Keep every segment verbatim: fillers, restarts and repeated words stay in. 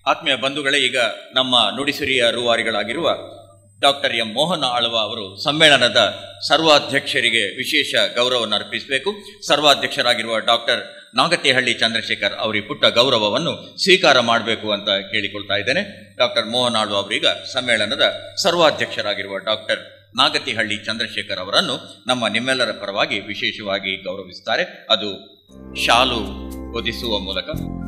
ಆತ್ಮೀಯ ಬಂಧುಗಳೇ, ಈಗ ನಮ್ಮ ನುಡಿಸಿರಿಯ ರೂವಾರಿಗಳಾಗಿರುವ ಡಾಕ್ಟರ್ ಎಂ ಮೋಹನ ಆಳ್ವ ಅವರು ಸಮ್ಮೇಳನದ ಸರ್ವಾಧ್ಯಕ್ಷರಿಗೆ ವಿಶೇಷ ಗೌರವವನ್ನು ಅರ್ಪಿಸಬೇಕು. ಸರ್ವಾಧ್ಯಕ್ಷರಾಗಿರುವ ಡಾಕ್ಟರ್ ನಾಗತಿಹಳ್ಳಿ ಚಂದ್ರಶೇಖರ್ ಅವರ ಪುಟ್ಟ ಗೌರವವನ್ನು ಸ್ವೀಕಾರ ಮಾಡಬೇಕು ಅಂತ ಕೇಳಿಕೊಳ್ತಾ ಇದ್ದೇನೆ. ಡಾಕ್ಟರ್ ಮೋಹನ ಆಳ್ವ ಅವರೀಗ ಸಮ್ಮೇಳನದ ಸರ್ವಾಧ್ಯಕ್ಷರಾಗಿರುವ ಡಾಕ್ಟರ್ ನಾಗತಿಹಳ್ಳಿ ಚಂದ್ರಶೇಖರ್ ಅವರನ್ನು ನಮ್ಮ ನಿಮ್ಮೆಲ್ಲರ ಪರವಾಗಿ ವಿಶೇಷವಾಗಿ ಗೌರವಿಸುತ್ತಾರೆ. ಅದು ಶಾಲು ಹೊದಿಸುವ ಮೂಲಕ,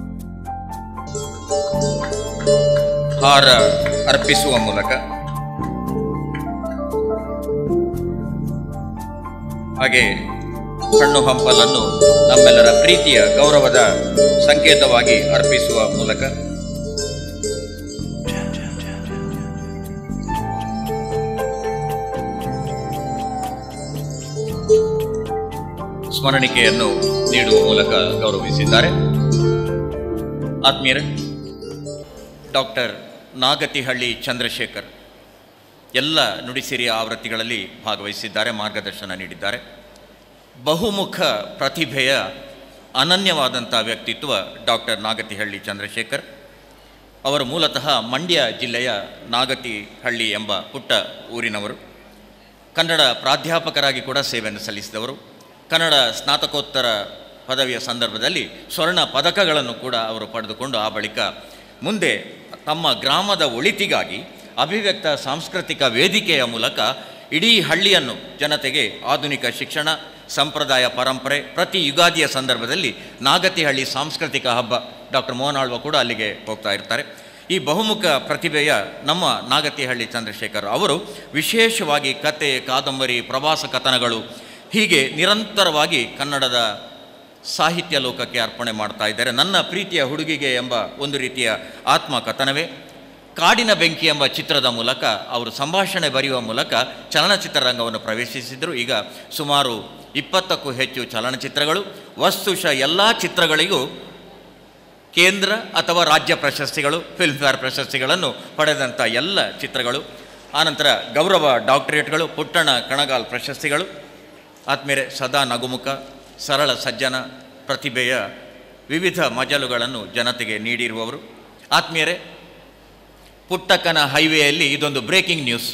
ಹಾರ ಅರ್ಪಿಸುವ ಮೂಲಕ, ಹಾಗೆ ಹಣ್ಣು ಹಂಪಲನ್ನು ನಮ್ಮೆಲ್ಲರ ಪ್ರೀತಿಯ ಗೌರವದ ಸಂಕೇತವಾಗಿ ಅರ್ಪಿಸುವ ಮೂಲಕ ಸ್ಮರಣಿಕೆಯನ್ನು ನೀಡುವ ಮೂಲಕ ಗೌರವಿಸಿದ್ದಾರೆ. ಆತ್ಮೀಯರೇ, ಡಾಕ್ಟರ್ ನಾಗತಿಹಳ್ಳಿ ಚಂದ್ರಶೇಖರ್ ಎಲ್ಲ ನುಡಿಸಿರಿಯ ಆವೃತ್ತಿಗಳಲ್ಲಿ ಭಾಗವಹಿಸಿದ್ದಾರೆ, ಮಾರ್ಗದರ್ಶನ ನೀಡಿದ್ದಾರೆ. ಬಹುಮುಖ ಪ್ರತಿಭೆಯ ಅನನ್ಯವಾದಂಥ ವ್ಯಕ್ತಿತ್ವ ಡಾಕ್ಟರ್ ನಾಗತಿಹಳ್ಳಿ ಚಂದ್ರಶೇಖರ್. ಅವರು ಮೂಲತಃ ಮಂಡ್ಯ ಜಿಲ್ಲೆಯ ನಾಗತಿಹಳ್ಳಿ ಎಂಬ ಪುಟ್ಟ ಊರಿನವರು. ಕನ್ನಡ ಪ್ರಾಧ್ಯಾಪಕರಾಗಿ ಕೂಡ ಸೇವೆಯನ್ನು ಸಲ್ಲಿಸಿದವರು. ಕನ್ನಡ ಸ್ನಾತಕೋತ್ತರ ಪದವಿಯ ಸಂದರ್ಭದಲ್ಲಿ ಸ್ವರ್ಣ ಪದಕಗಳನ್ನು ಕೂಡ ಅವರು ಪಡೆದುಕೊಂಡು ಆ ಬಳಿಕ ಮುಂದೆ ತಮ್ಮ ಗ್ರಾಮದ ಒಳಿತಿಗಾಗಿ ಅಭಿವ್ಯಕ್ತ ಸಾಂಸ್ಕೃತಿಕ ವೇದಿಕೆಯ ಮೂಲಕ ಇಡೀ ಹಳ್ಳಿಯನ್ನು ಜನತೆಗೆ ಆಧುನಿಕ ಶಿಕ್ಷಣ, ಸಂಪ್ರದಾಯ, ಪರಂಪರೆ, ಪ್ರತಿ ಯುಗಾದಿಯ ಸಂದರ್ಭದಲ್ಲಿ ನಾಗತಿಹಳ್ಳಿ ಸಾಂಸ್ಕೃತಿಕ ಹಬ್ಬ, ಡಾಕ್ಟರ್ ಮೋಹನ ಆಳ್ವ ಕೂಡ ಅಲ್ಲಿಗೆ ಹೋಗ್ತಾ ಇರ್ತಾರೆ. ಈ ಬಹುಮುಖ ಪ್ರತಿಭೆಯ ನಮ್ಮ ನಾಗತಿಹಳ್ಳಿ ಚಂದ್ರಶೇಖರ್ ಅವರು ವಿಶೇಷವಾಗಿ ಕತೆ, ಕಾದಂಬರಿ, ಪ್ರವಾಸ ಕಥನಗಳು ಹೀಗೆ ನಿರಂತರವಾಗಿ ಕನ್ನಡದ ಸಾಹಿತ್ಯ ಲೋಕಕ್ಕೆ ಅರ್ಪಣೆ ಮಾಡ್ತಾ ಇದ್ದಾರೆ. ನನ್ನ ಪ್ರೀತಿಯ ಹುಡುಗಿಗೆ ಎಂಬ ಒಂದು ರೀತಿಯ ಆತ್ಮಕಥನವೇ, ಕಾಡಿನ ಬೆಂಕಿ ಎಂಬ ಚಿತ್ರದ ಮೂಲಕ ಅವರು ಸಂಭಾಷಣೆ ಬರೆಯುವ ಮೂಲಕ ಚಲನಚಿತ್ರರಂಗವನ್ನು ಪ್ರವೇಶಿಸಿದರು. ಈಗ ಸುಮಾರು ಇಪ್ಪತ್ತಕ್ಕೂ ಹೆಚ್ಚು ಚಲನಚಿತ್ರಗಳು, ವಸ್ತುಶಃ ಎಲ್ಲ ಚಿತ್ರಗಳಿಗೂ ಕೇಂದ್ರ ಅಥವಾ ರಾಜ್ಯ ಪ್ರಶಸ್ತಿಗಳು, ಫಿಲ್ಮ್ಫೇರ್ ಪ್ರಶಸ್ತಿಗಳನ್ನು ಪಡೆದಂಥ ಎಲ್ಲ ಚಿತ್ರಗಳು, ಆನಂತರ ಗೌರವ ಡಾಕ್ಟರೇಟ್ಗಳು, ಪುಟ್ಟಣ ಕಣಗಾಲ್ ಪ್ರಶಸ್ತಿಗಳು. ಆತ್ಮೀಯರೇ, ಸದಾ ನಗುಮುಖ, ಸರಳ ಸಜ್ಜನ, ಪ್ರತಿಭೆಯ ವಿವಿಧ ಮಜಲುಗಳನ್ನು ಜನತೆಗೆ ನೀಡಿರುವವರು. ಆತ್ಮೀಯರೇ, ಪುಟ್ಟಕ್ಕನ ಹೈವೇಯಲ್ಲಿ ಇದೊಂದು ಬ್ರೇಕಿಂಗ್ ನ್ಯೂಸ್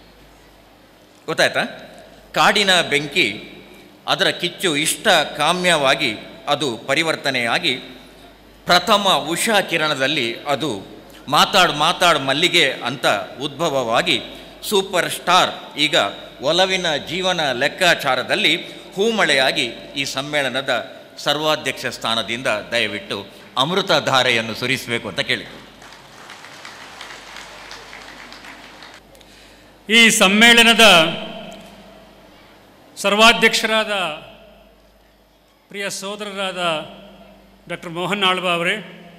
ಗೊತ್ತಾಯ್ತಾ? ಕಾಡಿನ ಬೆಂಕಿ, ಅದರ ಕಿಚ್ಚು ಇಷ್ಟ ಕಾಮ್ಯವಾಗಿ ಅದು ಪರಿವರ್ತನೆಯಾಗಿ ಪ್ರಥಮ ಉಷಾ ಕಿರಣದಲ್ಲಿ ಅದು ಮಾತಾಡು ಮಾತಾಡು ಮಲ್ಲಿಗೆ ಅಂತ ಉದ್ಭವವಾಗಿ ಸೂಪರ್ ಸ್ಟಾರ್ ಈಗ ಒಲವಿನ ಜೀವನ ಲೆಕ್ಕಾಚಾರದಲ್ಲಿ ಹೂಮಳೆಯಾಗಿ ಈ ಸಮ್ಮೇಳನದ ಸರ್ವಾಧ್ಯಕ್ಷ ಸ್ಥಾನದಿಂದ ದಯವಿಟ್ಟು ಅಮೃತ ಧಾರೆಯನ್ನು ಸುರಿಸಬೇಕು ಅಂತ ಕೇಳಿ. ಈ ಸಮ್ಮೇಳನದ ಸರ್ವಾಧ್ಯಕ್ಷರಾದ ಪ್ರಿಯ ಸೋದರರಾದ ಡಾಕ್ಟರ್ ಮೋಹನ್ ಆಳ್ವ ಅವರೇ,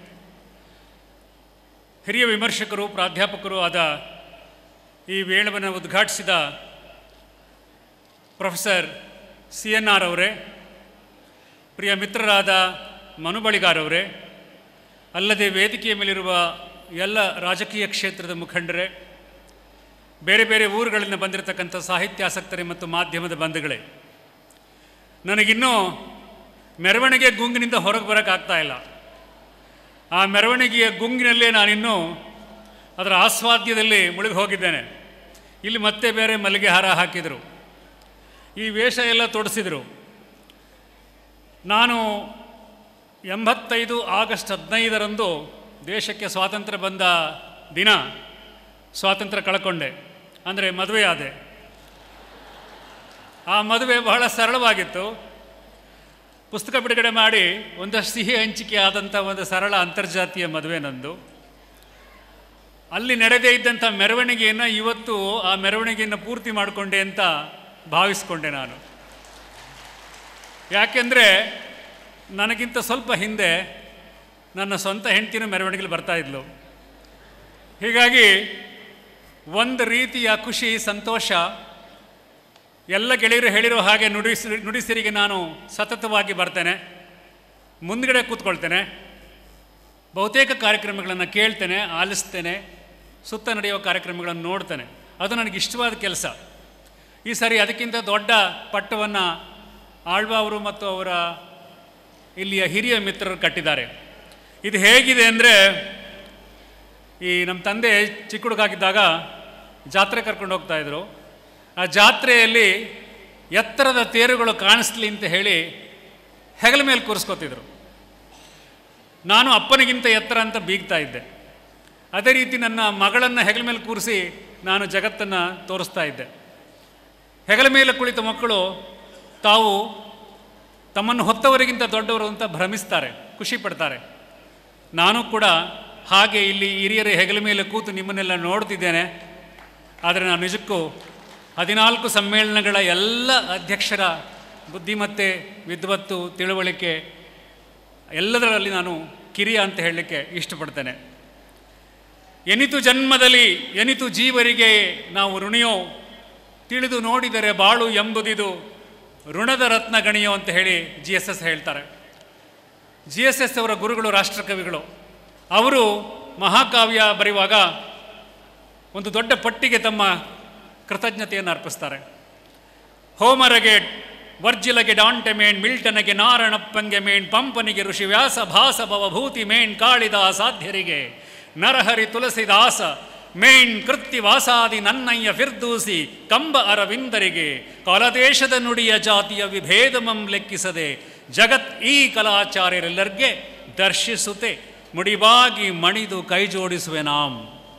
ಹಿರಿಯ ವಿಮರ್ಶಕರು, ಪ್ರಾಧ್ಯಾಪಕರು ಆದ ಈ ವೇಳವನ್ನು ಉದ್ಘಾಟಿಸಿದ ಪ್ರೊಫೆಸರ್ ಸಿ ಎನ್ ಆರ್ ಅವರೇ, ಪ್ರಿಯ ಮಿತ್ರರಾದ ಮನುಬಳಿಗಾರ್ ಅವರೇ, ಅಲ್ಲದೆ ವೇದಿಕೆಯ ಮೇಲಿರುವ ಎಲ್ಲ ರಾಜಕೀಯ ಕ್ಷೇತ್ರದ ಮುಖಂಡರೇ, ಬೇರೆ ಬೇರೆ ಊರುಗಳಿಂದ ಬಂದಿರತಕ್ಕಂಥ ಸಾಹಿತ್ಯಾಸಕ್ತರೇ ಮತ್ತು ಮಾಧ್ಯಮದ ಬಂಧುಗಳೇ, ನನಗಿನ್ನೂ ಮೆರವಣಿಗೆ ಗುಂಗಿನಿಂದ ಹೊರಗೆ ಬರೋಕ್ಕಾಗ್ತಾ ಇಲ್ಲ. ಆ ಮೆರವಣಿಗೆಯ ಗುಂಗಿನಲ್ಲೇ ನಾನಿನ್ನೂ ಅದರ ಆಸ್ವಾದ್ಯದಲ್ಲಿ ಮುಳುಗಿ ಹೋಗಿದ್ದೇನೆ. ಇಲ್ಲಿ ಮತ್ತೆ ಬೇರೆ ಮಲ್ಲಿಗೆ ಹಾರ ಹಾಕಿದರು, ಈ ವೇಷ ಎಲ್ಲ ತೊಡಿಸಿದರು. ನಾನು ಎಂಬತ್ತೈದು ಆಗಸ್ಟ್ ಹದಿನೈದರಂದು ದೇಶಕ್ಕೆ ಸ್ವಾತಂತ್ರ್ಯ ಬಂದ ದಿನ ಸ್ವಾತಂತ್ರ್ಯ ಕಳ್ಕೊಂಡೆ, ಅಂದರೆ ಮದುವೆ ಆದೆ. ಆ ಮದುವೆ ಬಹಳ ಸರಳವಾಗಿತ್ತು. ಪುಸ್ತಕ ಬಿಡುಗಡೆ ಮಾಡಿ ಒಂದಷ್ಟು ಸಿಹಿ ಹಂಚಿಕೆ ಆದಂಥ ಒಂದು ಸರಳ ಅಂತರ್ಜಾತೀಯ ಮದುವೆ ನಂದು. ಅಲ್ಲಿ ನಡೆದೇ ಇದ್ದಂಥ ಮೆರವಣಿಗೆಯನ್ನು ಇವತ್ತು ಆ ಮೆರವಣಿಗೆಯನ್ನು ಪೂರ್ತಿ ಮಾಡಿಕೊಂಡೆ ಅಂತ ಭಾವಿಸ್ಕೊಂಡೆ ನಾನು. ಯಾಕೆಂದರೆ ನನಗಿಂತ ಸ್ವಲ್ಪ ಹಿಂದೆ ನನ್ನ ಸ್ವಂತ ಹೆಂಡತಿನೂ ಮೆರವಣಿಗೆಯಲ್ಲಿ ಬರ್ತಾಯಿದ್ಲು. ಹೀಗಾಗಿ ಒಂದು ರೀತಿಯ ಖುಷಿ, ಸಂತೋಷ. ಎಲ್ಲ ಗೆಳೆಯರು ಹೇಳಿರೋ ಹಾಗೆ ನುಡಿಸಿ ನುಡಿಸಿರಿಗೆ ನಾನು ಸತತವಾಗಿ ಬರ್ತೇನೆ, ಮುಂದ್ಗಡೆ ಕೂತ್ಕೊಳ್ತೇನೆ, ಬಹುತೇಕ ಕಾರ್ಯಕ್ರಮಗಳನ್ನು ಕೇಳ್ತೇನೆ, ಆಲಿಸ್ತೇನೆ, ಸುತ್ತ ನಡೆಯುವ ಕಾರ್ಯಕ್ರಮಗಳನ್ನು ನೋಡ್ತೇನೆ. ಅದು ನನಗೆ ಇಷ್ಟವಾದ ಕೆಲಸ. ಈ ಸಾರಿ ಅದಕ್ಕಿಂತ ದೊಡ್ಡ ಪಟ್ಟವನ್ನು ಆಳ್ವ ಅವರು ಮತ್ತು ಅವರ ಇಲ್ಲಿಯ ಹಿರಿಯ ಮಿತ್ರರು ಕಟ್ಟಿದ್ದಾರೆ. ಇದು ಹೇಗಿದೆ ಅಂದರೆ, ಈ ನಮ್ಮ ತಂದೆ ಚಿಕ್ಕ ಹುಡುಗಾಗಿದ್ದಾಗ ಜಾತ್ರೆ ಕರ್ಕೊಂಡು ಹೋಗ್ತಾಯಿದ್ರು. ಆ ಜಾತ್ರೆಯಲ್ಲಿ ಎತ್ತರದ ತೇರುಗಳು ಕಾಣಿಸ್ಲಿ ಅಂತ ಹೇಳಿ ಹೆಗಲ ಮೇಲೆ ಕೂರಿಸ್ಕೊತಿದ್ರು. ನಾನು ಅಪ್ಪನಿಗಿಂತ ಎತ್ತರ ಅಂತ ಬೀಗ್ತಾ ಇದ್ದೆ. ಅದೇ ರೀತಿ ನನ್ನ ಮಗಳನ್ನು ಹೆಗಲ ಮೇಲೆ ಕೂರಿಸಿ ನಾನು ಜಗತ್ತನ್ನು ತೋರಿಸ್ತಾ ಇದ್ದೆ. ಹೆಗಲ ಮೇಲೆ ಕುಳಿತ ಮಕ್ಕಳು ತಾವು ತಮ್ಮನ್ನು ಹೊತ್ತವರಿಗಿಂತ ದೊಡ್ಡವರು ಅಂತ ಭ್ರಮಿಸ್ತಾರೆ, ಖುಷಿ ಪಡ್ತಾರೆ. ನಾನು ಕೂಡ ಹಾಗೆ ಇಲ್ಲಿ ಹಿರಿಯರ ಹೆಗಲ ಮೇಲೆ ಕೂತು ನಿಮ್ಮನ್ನೆಲ್ಲ ನೋಡ್ತಿದ್ದೇನೆ. ಆದರೆ ನಾನು ನಿಜಕ್ಕೂ ಹದಿನಾಲ್ಕು ಸಮ್ಮೇಳನಗಳ ಎಲ್ಲ ಅಧ್ಯಕ್ಷರ ಬುದ್ಧಿಮತ್ತೆ, ವಿದ್ವತ್ತು, ತಿಳುವಳಿಕೆ ಎಲ್ಲದರಲ್ಲಿ ನಾನು ಕಿರಿಯ ಅಂತ ಹೇಳಲಿಕ್ಕೆ ಇಷ್ಟಪಡ್ತೇನೆ. ಎನಿತು ಜನ್ಮದಲ್ಲಿ ಎನಿತು ಜೀವರಿಗೆ ನಾವು ಋಣಿಯೋ, ತಿಳಿದು ನೋಡಿದರೆ ಬಾಳು ಎಂಬುದಿದು ಋಣದ ರತ್ನ ಗಣಿಯೋ ಅಂತ ಹೇಳಿ ಜಿ ಎಸ್ ಎಸ್ ಹೇಳ್ತಾರೆ. ಜಿ ಎಸ್ ಎಸ್ ಅವರ ಗುರುಗಳು ರಾಷ್ಟ್ರಕವಿಗಳು. ಅವರು ಮಹಾಕಾವ್ಯ ಬರೆಯುವಾಗ ಒಂದು ದೊಡ್ಡ ಪಟ್ಟಿಗೆ ತಮ್ಮ ಕೃತಜ್ಞತೆಯನ್ನು ಅರ್ಪಿಸ್ತಾರೆ. ಹೋಮರಗೆ ವರ್ಜಿಲಗೆ ಡಾಂಟೆ ಮೇಣ್, ಮಿಲ್ಟನಿಗೆ ನಾರಣಪ್ಪಂಗೆ ಮೇಣ್, ಪಂಪನಿಗೆ ಋಷಿ ವ್ಯಾಸ, ಭಾಸ ಭವಭೂತಿ ಮೇಣ್, ಕಾಳಿದಾಸಾಧ್ಯರಿಗೆ ನರಹರಿ ತುಳಸಿದಾಸ ಮೇಣ್, ಕೃತ್ತಿವಾಸಾದಿ ನನ್ನಯ್ಯ ಫಿರ್ದೂಸಿ, ಕಂಬ ಅರವಿಂದರಿಗೆ ಕಾಲದೇಶದ ನುಡಿಯ ಜಾತಿಯ ವಿಭೇದಮಂ ಲೆಕ್ಕಿಸದೆ ಜಗತ್ ಈ ಕಲಾಚಾರ್ಯರೆಲ್ಲರಿಗೆ ದರ್ಶಿಸುತ್ತೆ ಮುಡಿಬಾಗಿ ಮಣಿದು ಕೈ ಜೋಡಿಸುವೆ ನಾಂ.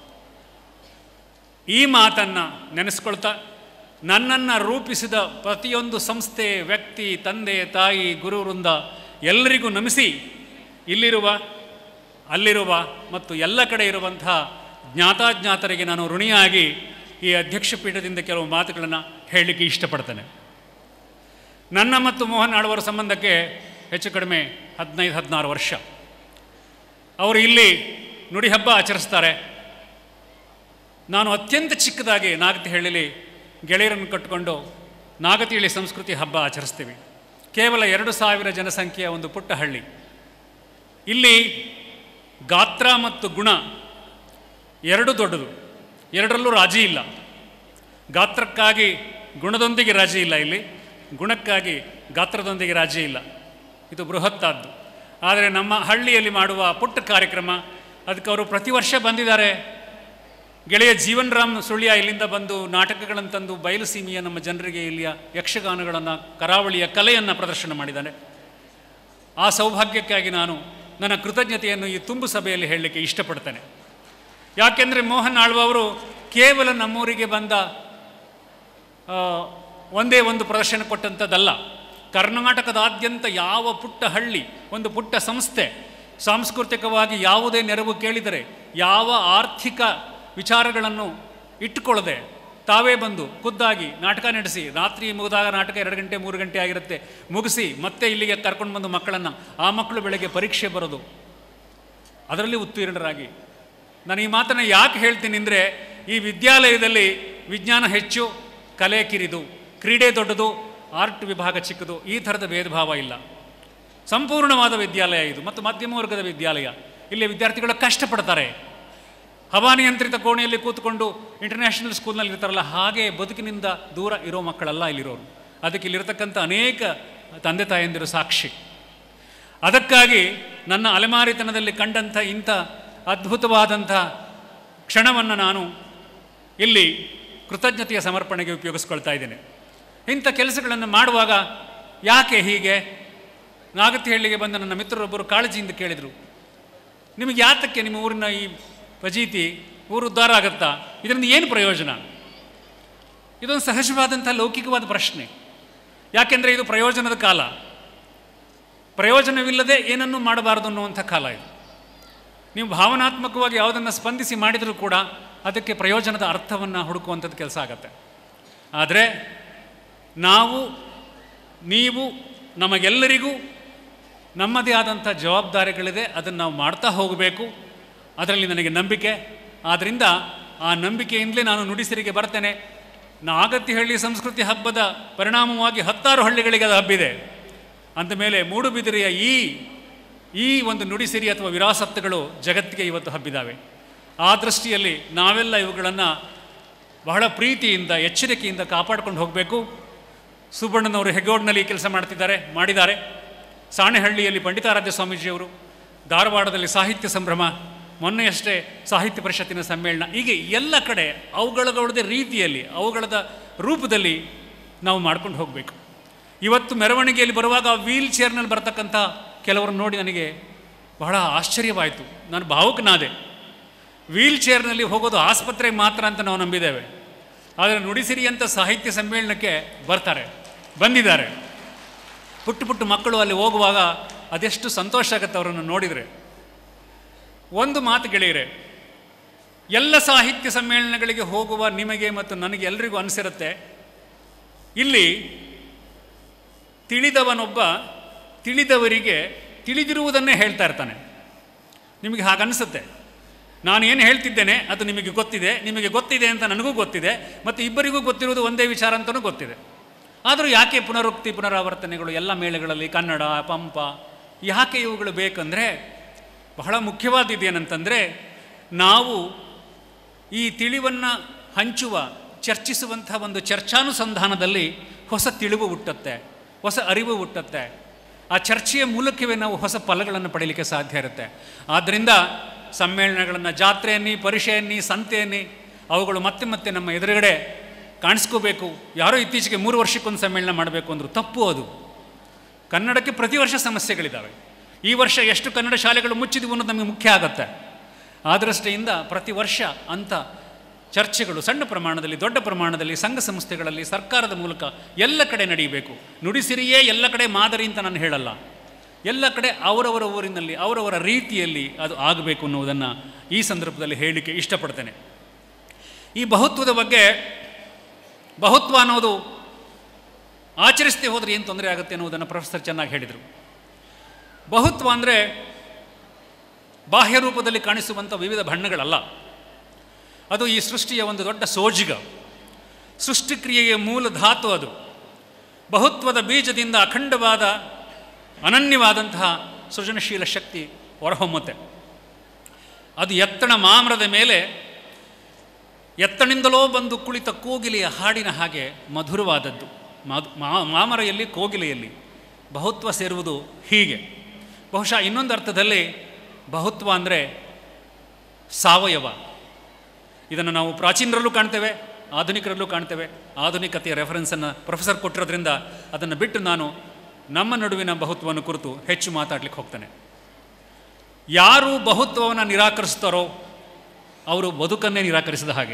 ಈ ಮಾತನ್ನು ನೆನೆಸ್ಕೊಳ್ತಾ ನನ್ನನ್ನು ರೂಪಿಸಿದ ಪ್ರತಿಯೊಂದು ಸಂಸ್ಥೆ, ವ್ಯಕ್ತಿ, ತಂದೆ, ತಾಯಿ, ಗುರುವೃಂದ ಎಲ್ಲರಿಗೂ ನಮಿಸಿ ಇಲ್ಲಿರುವ, ಅಲ್ಲಿರುವ ಮತ್ತು ಎಲ್ಲ ಕಡೆ ಇರುವಂಥ ಜ್ಞಾತಾಜ್ಞಾತರಿಗೆ ನಾನು ಋಣಿಯಾಗಿ ಈ ಅಧ್ಯಕ್ಷ ಪೀಠದಿಂದ ಕೆಲವು ಮಾತುಗಳನ್ನು ಹೇಳಲಿಕ್ಕೆ ಇಷ್ಟಪಡ್ತೇನೆ. ನನ್ನ ಮತ್ತು ಮೋಹನ್ ಆಳ್ವರ ಸಂಬಂಧಕ್ಕೆ ಹೆಚ್ಚು ಕಡಿಮೆ ಹದಿನೈದು ಹದಿನಾರು ವರ್ಷ. ಅವರು ಇಲ್ಲಿ ನುಡಿ ಹಬ್ಬ ಆಚರಿಸ್ತಾರೆ. ನಾನು ಅತ್ಯಂತ ಚಿಕ್ಕದಾಗಿ ನಾಗತಿಹಳ್ಳಿಲಿ ಗೆಳೆಯರನ್ನು ಕಟ್ಟಿಕೊಂಡು ನಾಗತಿಹಳ್ಳಿ ಸಂಸ್ಕೃತಿ ಹಬ್ಬ ಆಚರಿಸ್ತೀವಿ. ಕೇವಲ ಎರಡು ಸಾವಿರ ಜನಸಂಖ್ಯೆಯ ಒಂದು ಪುಟ್ಟ ಹಳ್ಳಿ. ಇಲ್ಲಿ ಗಾತ್ರ ಮತ್ತು ಗುಣ ಎರಡು ದೊಡ್ಡದು, ಎರಡರಲ್ಲೂ ರಾಜಿ ಇಲ್ಲ. ಗಾತ್ರಕ್ಕಾಗಿ ಗುಣದೊಂದಿಗೆ ರಾಜಿ ಇಲ್ಲ, ಇಲ್ಲಿ ಗುಣಕ್ಕಾಗಿ ಗಾತ್ರದೊಂದಿಗೆ ರಾಜಿ ಇಲ್ಲ. ಇದು ಬೃಹತ್ತಾದ್ದು. ಆದರೆ ನಮ್ಮ ಹಳ್ಳಿಯಲ್ಲಿ ಮಾಡುವ ಪುಟ್ಟ ಕಾರ್ಯಕ್ರಮ, ಅದಕ್ಕೆ ಅವರು ಪ್ರತಿ ವರ್ಷ ಬಂದಿದ್ದಾರೆ. ಗೆಳೆಯ ಜೀವನ್ ರಾಮ್ ಸುಳ್ಯ ಇಲ್ಲಿಂದ ಬಂದು ನಾಟಕಗಳನ್ನು ತಂದು ಬಯಲುಸೀಮೆಯ ನಮ್ಮ ಜನರಿಗೆ ಇಲ್ಲಿಯ ಯಕ್ಷಗಾನಗಳನ್ನು, ಕರಾವಳಿಯ ಕಲೆಯನ್ನು ಪ್ರದರ್ಶನ ಮಾಡಿದ್ದಾನೆ. ಆ ಸೌಭಾಗ್ಯಕ್ಕಾಗಿ ನಾನು ನನ್ನ ಕೃತಜ್ಞತೆಯನ್ನು ಈ ತುಂಬು ಸಭೆಯಲ್ಲಿ ಹೇಳಲಿಕ್ಕೆ ಇಷ್ಟಪಡ್ತೇನೆ. ಯಾಕೆಂದರೆ ಮೋಹನ್ ಆಳ್ವ ಅವರು ಕೇವಲ ನಮ್ಮೂರಿಗೆ ಬಂದ ಒಂದೇ ಒಂದು ಪ್ರದರ್ಶನ ಕೊಟ್ಟಂಥದ್ದಲ್ಲ. ಕರ್ನಾಟಕದಾದ್ಯಂತ ಯಾವ ಪುಟ್ಟ ಹಳ್ಳಿ, ಒಂದು ಪುಟ್ಟ ಸಂಸ್ಥೆ ಸಾಂಸ್ಕೃತಿಕವಾಗಿ ಯಾವುದೇ ನೆರವು ಕೇಳಿದರೆ, ಯಾವ ಆರ್ಥಿಕ ವಿಚಾರಗಳನ್ನು ಇಟ್ಟುಕೊಳ್ಳದೆ ತಾವೇ ಬಂದು ಖುದ್ದಾಗಿ ನಾಟಕ ನಡೆಸಿ, ರಾತ್ರಿ ಮುಗಿದಾಗ ನಾಟಕ ಎರಡು ಗಂಟೆ ಮೂರು ಗಂಟೆ ಆಗಿರುತ್ತೆ, ಮುಗಿಸಿ ಮತ್ತೆ ಇಲ್ಲಿಗೆ ಕರ್ಕೊಂಡು ಬಂದು ಮಕ್ಕಳನ್ನು, ಆ ಮಕ್ಕಳು ಬೆಳಗ್ಗೆ ಪರೀಕ್ಷೆ ಬರೋದು, ಅದರಲ್ಲಿ ಉತ್ತೀರ್ಣರಾಗಿ. ನಾನು ಈ ಮಾತನ್ನು ಯಾಕೆ ಹೇಳ್ತೀನಿ ಅಂದರೆ, ಈ ವಿದ್ಯಾಲಯದಲ್ಲಿ ವಿಜ್ಞಾನ ಹೆಚ್ಚು, ಕಲೆ ಕಿರಿದು, ಕ್ರೀಡೆ ದೊಡ್ಡದು, ಆರ್ಟ್ ವಿಭಾಗ ಚಿಕ್ಕದು, ಈ ಥರದ ಭೇದ ಭಾವ ಇಲ್ಲ. ಸಂಪೂರ್ಣವಾದ ವಿದ್ಯಾಲಯ ಇದು ಮತ್ತು ಮಧ್ಯಮ ವರ್ಗದ ವಿದ್ಯಾಲಯ. ಇಲ್ಲಿ ವಿದ್ಯಾರ್ಥಿಗಳು ಕಷ್ಟಪಡ್ತಾರೆ. ಹವಾನಿಯಂತ್ರಿತ ಕೋಣೆಯಲ್ಲಿ ಕೂತ್ಕೊಂಡು ಇಂಟರ್ನ್ಯಾಷನಲ್ ಸ್ಕೂಲ್ನಲ್ಲಿ ಇರ್ತಾರಲ್ಲ, ಹಾಗೆ ಬದುಕಿನಿಂದ ದೂರ ಇರೋ ಮಕ್ಕಳಲ್ಲ ಇಲ್ಲಿರೋರು. ಅದಕ್ಕೆ ಇಲ್ಲಿರ್ತಕ್ಕಂಥ ಅನೇಕ ತಂದೆ ತಾಯಂದಿರು ಸಾಕ್ಷಿ. ಅದಕ್ಕಾಗಿ ನನ್ನ ಅಲೆಮಾರಿತನದಲ್ಲಿ ಕಂಡಂಥ ಇಂಥ ಅದ್ಭುತವಾದಂಥ ಕ್ಷಣವನ್ನು ನಾನು ಇಲ್ಲಿ ಕೃತಜ್ಞತೆಯ ಸಮರ್ಪಣೆಗೆ ಉಪಯೋಗಿಸ್ಕೊಳ್ತಾ ಇದ್ದೇನೆ. ಇಂಥ ಕೆಲಸಗಳನ್ನು ಮಾಡುವಾಗ ಯಾಕೆ ಹೀಗೆ? ನಾಗತಿಹಳ್ಳಿಗೆ ಬಂದ ನನ್ನ ಮಿತ್ರರೊಬ್ಬರು ಕಾಳಜಿಯಿಂದ ಕೇಳಿದರು, ನಿಮಗೆ ಯಾತಕ್ಕೆ ನಿಮ್ಮ ಊರಿನ ಈ ಫಜೀತಿ, ಊರು ಉದ್ಧಾರ ಆಗುತ್ತಾ, ಇದರಿಂದ ಏನು ಪ್ರಯೋಜನ? ಇದೊಂದು ಸಹಜವಾದಂಥ ಲೌಕಿಕವಾದ ಪ್ರಶ್ನೆ. ಯಾಕೆಂದರೆ ಇದು ಪ್ರಯೋಜನದ ಕಾಲ. ಪ್ರಯೋಜನವಿಲ್ಲದೆ ಏನನ್ನೂ ಮಾಡಬಾರದು ಅನ್ನುವಂಥ ಕಾಲ ಇದು. ನೀವು ಭಾವನಾತ್ಮಕವಾಗಿ ಯಾವುದನ್ನು ಸ್ಪಂದಿಸಿ ಮಾಡಿದರೂ ಕೂಡ ಅದಕ್ಕೆ ಪ್ರಯೋಜನದ ಅರ್ಥವನ್ನು ಹುಡುಕುವಂಥದ್ದು ಕೆಲಸ ಆಗತ್ತೆ. ಆದರೆ ನಾವು, ನೀವು, ನಮಗೆಲ್ಲರಿಗೂ ನಮ್ಮದೇ ಆದಂಥ ಜವಾಬ್ದಾರಿಗಳಿದೆ. ಅದನ್ನು ನಾವು ಮಾಡ್ತಾ ಹೋಗಬೇಕು. ಅದರಲ್ಲಿ ನನಗೆ ನಂಬಿಕೆ. ಆದ್ದರಿಂದ ಆ ನಂಬಿಕೆಯಿಂದಲೇ ನಾನು ನುಡಿಸಿರಿಗೆ ಬರ್ತೇನೆ. ನಾಗತಿಹಳ್ಳಿ ಸಂಸ್ಕೃತಿ ಹಬ್ಬದ ಪರಿಣಾಮವಾಗಿ ಹತ್ತಾರು ಹಳ್ಳಿಗಳಿಗೆ ಅದು ಹಬ್ಬಿದೆ. ಅಂದಮೇಲೆ ಮೂಡುಬಿದಿರೆಯ ಈ ಈ ಒಂದು ನುಡಿಸಿರಿ ಅಥವಾ ವಿರಾಸತ್ತುಗಳು ಜಗತ್ತಿಗೆ ಇವತ್ತು ಹಬ್ಬಿದ್ದಾವೆ. ಆ ದೃಷ್ಟಿಯಲ್ಲಿ ನಾವೆಲ್ಲ ಇವುಗಳನ್ನು ಬಹಳ ಪ್ರೀತಿಯಿಂದ, ಎಚ್ಚರಿಕೆಯಿಂದ ಕಾಪಾಡ್ಕೊಂಡು ಹೋಗಬೇಕು. ಸುಬ್ಬಣ್ಣನವರು ಹೆಗ್ಗೋಡ್ನಲ್ಲಿ ಕೆಲಸ ಮಾಡ್ತಿದ್ದಾರೆ, ಮಾಡಿದ್ದಾರೆ. ಸಾಣೆಹಳ್ಳಿಯಲ್ಲಿ ಪಂಡಿತಾರಾಧ್ಯ ಸ್ವಾಮೀಜಿಯವರು, ಧಾರವಾಡದಲ್ಲಿ ಸಾಹಿತ್ಯ ಸಂಭ್ರಮ, ಮೊನ್ನೆಯಷ್ಟೇ ಸಾಹಿತ್ಯ ಪರಿಷತ್ತಿನ ಸಮ್ಮೇಳನ, ಹೀಗೆ ಎಲ್ಲ ಕಡೆ ಅವುಗಳದೇ ರೀತಿಯಲ್ಲಿ ಅವುಗಳದ ರೂಪದಲ್ಲಿ ನಾವು ಮಾಡ್ಕೊಂಡು ಹೋಗಬೇಕು. ಇವತ್ತು ಮೆರವಣಿಗೆಯಲ್ಲಿ ಬರುವಾಗ ವೀಲ್ ಚೇರ್ನಲ್ಲಿ ಬರ್ತಕ್ಕಂಥ ಕೆಲವರು ನೋಡಿ ನನಗೆ ಬಹಳ ಆಶ್ಚರ್ಯವಾಯಿತು. ನಾನು ಭಾವುಕನಾದೆ. ವೀಲ್ ಚೇರ್ನಲ್ಲಿ ಹೋಗೋದು ಆಸ್ಪತ್ರೆಗೆ ಮಾತ್ರ ಅಂತ ನಾವು ನಂಬಿದ್ದೇವೆ. ಆದರೆ ನುಡಿಸಿರಿ ಅಂತ ಸಾಹಿತ್ಯ ಸಮ್ಮೇಳನಕ್ಕೆ ಬರ್ತಾರೆ, ಬಂದಿದ್ದಾರೆ. ಪುಟ್ಟು ಪುಟ್ಟು ಮಕ್ಕಳು ಅಲ್ಲಿ ಹೋಗುವಾಗ ಅದೆಷ್ಟು ಸಂತೋಷ ಆಗುತ್ತೆ ಅವರನ್ನು ನೋಡಿದರೆ. ಒಂದು ಮಾತು ಗೆಳೆಯರೆ, ಎಲ್ಲ ಸಾಹಿತ್ಯ ಸಮ್ಮೇಳನಗಳಿಗೆ ಹೋಗುವ ನಿಮಗೆ ಮತ್ತು ನನಗೆ ಎಲ್ರಿಗೂ ಅನಿಸಿರುತ್ತೆ, ಇಲ್ಲಿ ತಿಳಿದವನೊಬ್ಬ ತಿಳಿದವರಿಗೆ ತಿಳಿದಿರುವುದನ್ನೇ ಹೇಳ್ತಾ ಇರ್ತಾನೆ. ನಿಮಗೆ ಹಾಗನ್ನಿಸುತ್ತೆ. ನಾನು ಏನು ಹೇಳ್ತಿದ್ದೇನೆ ಅದು ನಿಮಗೆ ಗೊತ್ತಿದೆ, ನಿಮಗೆ ಗೊತ್ತಿದೆ ಅಂತ ನನಗೂ ಗೊತ್ತಿದೆ, ಮತ್ತು ಇಬ್ಬರಿಗೂ ಗೊತ್ತಿರುವುದು ಒಂದೇ ವಿಚಾರ ಅಂತಲೂ ಗೊತ್ತಿದೆ. ಆದರೂ ಯಾಕೆ ಪುನರುಕ್ತಿ ಪುನರಾವರ್ತನೆಗಳು ಎಲ್ಲ ಮೇಳಗಳಲ್ಲಿ, ಕನ್ನಡ, ಪಂಪ, ಯಾಕೆ ಇವುಗಳು ಬೇಕಂದರೆ ಬಹಳ ಮುಖ್ಯವಾದದ್ದು ಏನಂತಂದರೆ, ನಾವು ಈ ತಿಳಿವನ್ನು ಹಂಚುವ ಚರ್ಚಿಸುವಂಥ ಒಂದು ಚರ್ಚಾನುಸಂಧಾನದಲ್ಲಿ ಹೊಸ ತಿಳಿವು ಹುಟ್ಟುತ್ತೆ, ಹೊಸ ಅರಿವು ಹುಟ್ಟುತ್ತೆ. ಆ ಚರ್ಚೆಯ ಮೂಲಕವೇ ನಾವು ಹೊಸ ಫಲಗಳನ್ನು ಪಡೀಲಿಕ್ಕೆ ಸಾಧ್ಯ ಇರುತ್ತೆ. ಆದ್ದರಿಂದ ಸಮ್ಮೇಳನಗಳನ್ನು, ಜಾತ್ರೆಯನ್ನಿ, ಪರಿಷೆಯನ್ನಿ, ಸಂತೆಯನ್ನಿ, ಅವುಗಳು ಮತ್ತೆ ಮತ್ತೆ ನಮ್ಮ ಎದುರುಗಡೆ ಕಾಣಿಸ್ಕೋಬೇಕು. ಯಾರೋ ಇತ್ತೀಚೆಗೆ ಮೂರು ವರ್ಷಕ್ಕೊಂದು ಸಮ್ಮೇಳನ ಮಾಡಬೇಕು ಅಂದರು, ತಪ್ಪು ಅದು. ಕನ್ನಡಕ್ಕೆ ಪ್ರತಿ ವರ್ಷ ಸಮಸ್ಯೆಗಳಿದ್ದಾವೆ. ಈ ವರ್ಷ ಎಷ್ಟು ಕನ್ನಡ ಶಾಲೆಗಳು ಮುಚ್ಚಿದವು ಅನ್ನೋದು ನಮಗೆ ಮುಖ್ಯ ಆಗುತ್ತೆ. ಆ ದೃಷ್ಟಿಯಿಂದ ಪ್ರತಿ ವರ್ಷ ಅಂಥ ಚರ್ಚೆಗಳು ಸಣ್ಣ ಪ್ರಮಾಣದಲ್ಲಿ, ದೊಡ್ಡ ಪ್ರಮಾಣದಲ್ಲಿ, ಸಂಘ ಸಂಸ್ಥೆಗಳಲ್ಲಿ, ಸರ್ಕಾರದ ಮೂಲಕ ಎಲ್ಲ ಕಡೆ ನಡೆಯಬೇಕು. ನುಡಿಸಿರಿಯೇ ಎಲ್ಲ ಕಡೆ ಮಾದರಿ ಅಂತ ನಾನು ಹೇಳಲ್ಲ. ಎಲ್ಲ ಕಡೆ ಅವರವರ ಊರಿನಲ್ಲಿ ಅವರವರ ರೀತಿಯಲ್ಲಿ ಅದು ಆಗಬೇಕು ಅನ್ನುವುದನ್ನು ಈ ಸಂದರ್ಭದಲ್ಲಿ ಹೇಳಲಿಕ್ಕೆ ಇಷ್ಟಪಡ್ತೇನೆ. ಈ ಬಹುತ್ವದ ಬಗ್ಗೆ, ಬಹುತ್ವ ಅನ್ನೋದು ಆಚರಿಸದೆ ಹೋದರೆ ಏನು ತೊಂದರೆ ಆಗುತ್ತೆ ಅನ್ನೋದನ್ನು ಪ್ರೊಫೆಸರ್ ಚೆನ್ನಾಗಿ ಹೇಳಿದರು. ಬಹುತ್ವ ಅಂದರೆ ಬಾಹ್ಯ ರೂಪದಲ್ಲಿ ಕಾಣಿಸುವಂಥ ವಿವಿಧ ಬಣ್ಣಗಳಲ್ಲ. ಅದು ಈ ಸೃಷ್ಟಿಯ ಒಂದು ದೊಡ್ಡ ಸೋಜಿಗ, ಸೃಷ್ಟಿಕ್ರಿಯೆಯ ಮೂಲ ಧಾತು. ಅದು ಬಹುತ್ವದ ಬೀಜದಿಂದ ಅಖಂಡವಾದ ಅನನ್ಯವಾದಂತಹ ಸೃಜನಶೀಲ ಶಕ್ತಿ ಹೊರಹೊಮ್ಮುತ್ತೆ. ಅದು ಎತ್ತಣ ಮಾಮರದ ಮೇಲೆ ಎತ್ತಣಿಂದಲೋ ಬಂದು ಕುಳಿತ ಕೋಗಿಲೆಯ ಹಾಡಿನ ಹಾಗೆ ಮಧುರವಾದದ್ದು. ಮಾಮರೆಯಲ್ಲಿ, ಕೋಗಿಲೆಯಲ್ಲಿ ಬಹುತ್ವ ಸೇರುವುದು ಹೀಗೆ. ಬಹುಶಃ ಇನ್ನೊಂದು ಅರ್ಥದಲ್ಲಿ ಬಹುತ್ವ ಅಂದರೆ ಸಾವಯವ. ಇದನ್ನು ನಾವು ಪ್ರಾಚೀನರಲ್ಲೂ ಕಾಣ್ತೇವೆ, ಆಧುನಿಕರಲ್ಲೂ ಕಾಣ್ತೇವೆ. ಆಧುನಿಕತೆಯ ರೆಫರೆನ್ಸನ್ನು ಪ್ರೊಫೆಸರ್ ಕೊಟ್ಟಿರೋದ್ರಿಂದ ಅದನ್ನು ಬಿಟ್ಟು ನಾನು ನಮ್ಮ ನಡುವಿನ ಬಹುತ್ವವನ್ನು ಕುರಿತು ಹೆಚ್ಚು ಮಾತಾಡಲಿಕ್ಕೆ ಹೋಗ್ತಾನೆ. ಯಾರು ಬಹುತ್ವವನ್ನು ನಿರಾಕರಿಸ್ತಾರೋ ಅವರು ಬದುಕನ್ನೇ ನಿರಾಕರಿಸಿದ ಹಾಗೆ.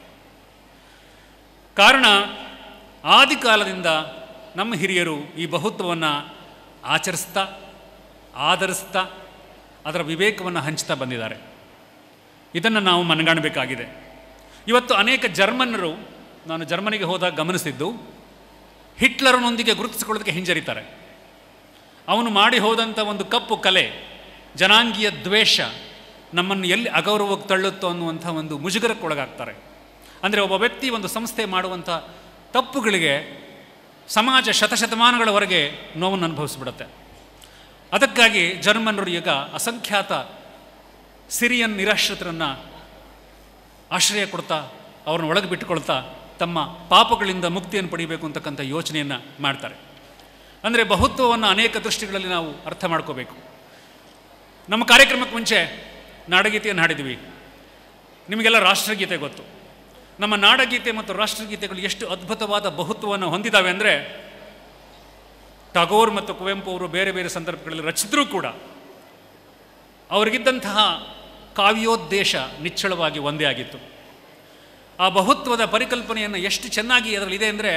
ಕಾರಣ, ಆದಿಕಾಲದಿಂದ ನಮ್ಮ ಹಿರಿಯರು ಈ ಬಹುತ್ವವನ್ನು ಆಚರಿಸ್ತಾ, ಆಧರಿಸ್ತಾ, ಅದರ ವಿವೇಕವನ್ನು ಹಂಚ್ತಾ ಬಂದಿದ್ದಾರೆ. ಇದನ್ನು ನಾವು ಮನಗಾಣಬೇಕಾಗಿದೆ. ಇವತ್ತು ಅನೇಕ ಜರ್ಮನ್ನರು, ನಾನು ಜರ್ಮನಿಗೆ ಹೋದಾಗ ಗಮನಿಸಿದ್ದು, ಹಿಟ್ಲರ್ನೊಂದಿಗೆ ಗುರುತಿಸಿಕೊಳ್ಳೋದಕ್ಕೆ ಹಿಂಜರಿತಾರೆ. ಅವನು ಮಾಡಿ ಹೋದಂಥ ಒಂದು ಕಪ್ಪು ಕಲೆ, ಜನಾಂಗೀಯ ದ್ವೇಷ ನಮ್ಮನ್ನು ಎಲ್ಲಿ ಅಗೌರವಕ್ಕೆ ತಳ್ಳುತ್ತೋ ಅನ್ನುವಂಥ ಒಂದು ಮುಜುಗರಕ್ಕೊಳಗಾಗ್ತಾರೆ. ಅಂದರೆ ಒಬ್ಬ ವ್ಯಕ್ತಿ, ಒಂದು ಸಂಸ್ಥೆ ಮಾಡುವಂಥ ತಪ್ಪುಗಳಿಗೆ ಸಮಾಜ ಶತಶತಮಾನಗಳವರೆಗೆ ನೋವನ್ನು ಅನುಭವಿಸ್ಬಿಡುತ್ತೆ. ಅದಕ್ಕಾಗಿ ಜರ್ಮನ್ನರು ಈಗ ಅಸಂಖ್ಯಾತ ಸಿರಿಯನ್ ನಿರಾಶ್ರಿತರನ್ನು ಆಶ್ರಯ ಕೊಡ್ತಾ, ಅವ್ರನ್ನ ಒಳಗೆ ಬಿಟ್ಟುಕೊಳ್ತಾ ತಮ್ಮ ಪಾಪಗಳಿಂದ ಮುಕ್ತಿಯನ್ನು ಪಡಿಬೇಕು ಅಂತಕ್ಕಂಥ ಯೋಚನೆಯನ್ನು ಮಾಡ್ತಾರೆ. ಅಂದರೆ ಬಹುತ್ವವನ್ನು ಅನೇಕ ದೃಷ್ಟಿಗಳಲ್ಲಿ ನಾವು ಅರ್ಥ ಮಾಡ್ಕೋಬೇಕು. ನಮ್ಮ ಕಾರ್ಯಕ್ರಮಕ್ಕೆ ಮುಂಚೆ ನಾಡಗೀತೆಯನ್ನು ಹಾಡಿದ್ವಿ. ನಿಮಗೆಲ್ಲ ರಾಷ್ಟ್ರಗೀತೆ ಗೊತ್ತು. ನಮ್ಮ ನಾಡಗೀತೆ ಮತ್ತು ರಾಷ್ಟ್ರಗೀತೆಗಳು ಎಷ್ಟು ಅದ್ಭುತವಾದ ಬಹುತ್ವವನ್ನು ಹೊಂದಿದ್ದಾವೆ ಅಂದರೆ, ಟಾಗೋರ್ ಮತ್ತು ಕುವೆಂಪು ಅವರು ಬೇರೆ ಬೇರೆ ಸಂದರ್ಭಗಳಲ್ಲಿ ರಚಿಸಿದ್ರೂ ಕೂಡ ಅವರಿಗಿದ್ದಂತಹ ಕಾವ್ಯೋದ್ದೇಶ ನಿಚ್ಚಳವಾಗಿ ಒಂದೇ ಆಗಿತ್ತು. ಆ ಬಹುತ್ವದ ಪರಿಕಲ್ಪನೆಯನ್ನು ಎಷ್ಟು ಚೆನ್ನಾಗಿ ಅದರಲ್ಲಿದೆ ಅಂದರೆ,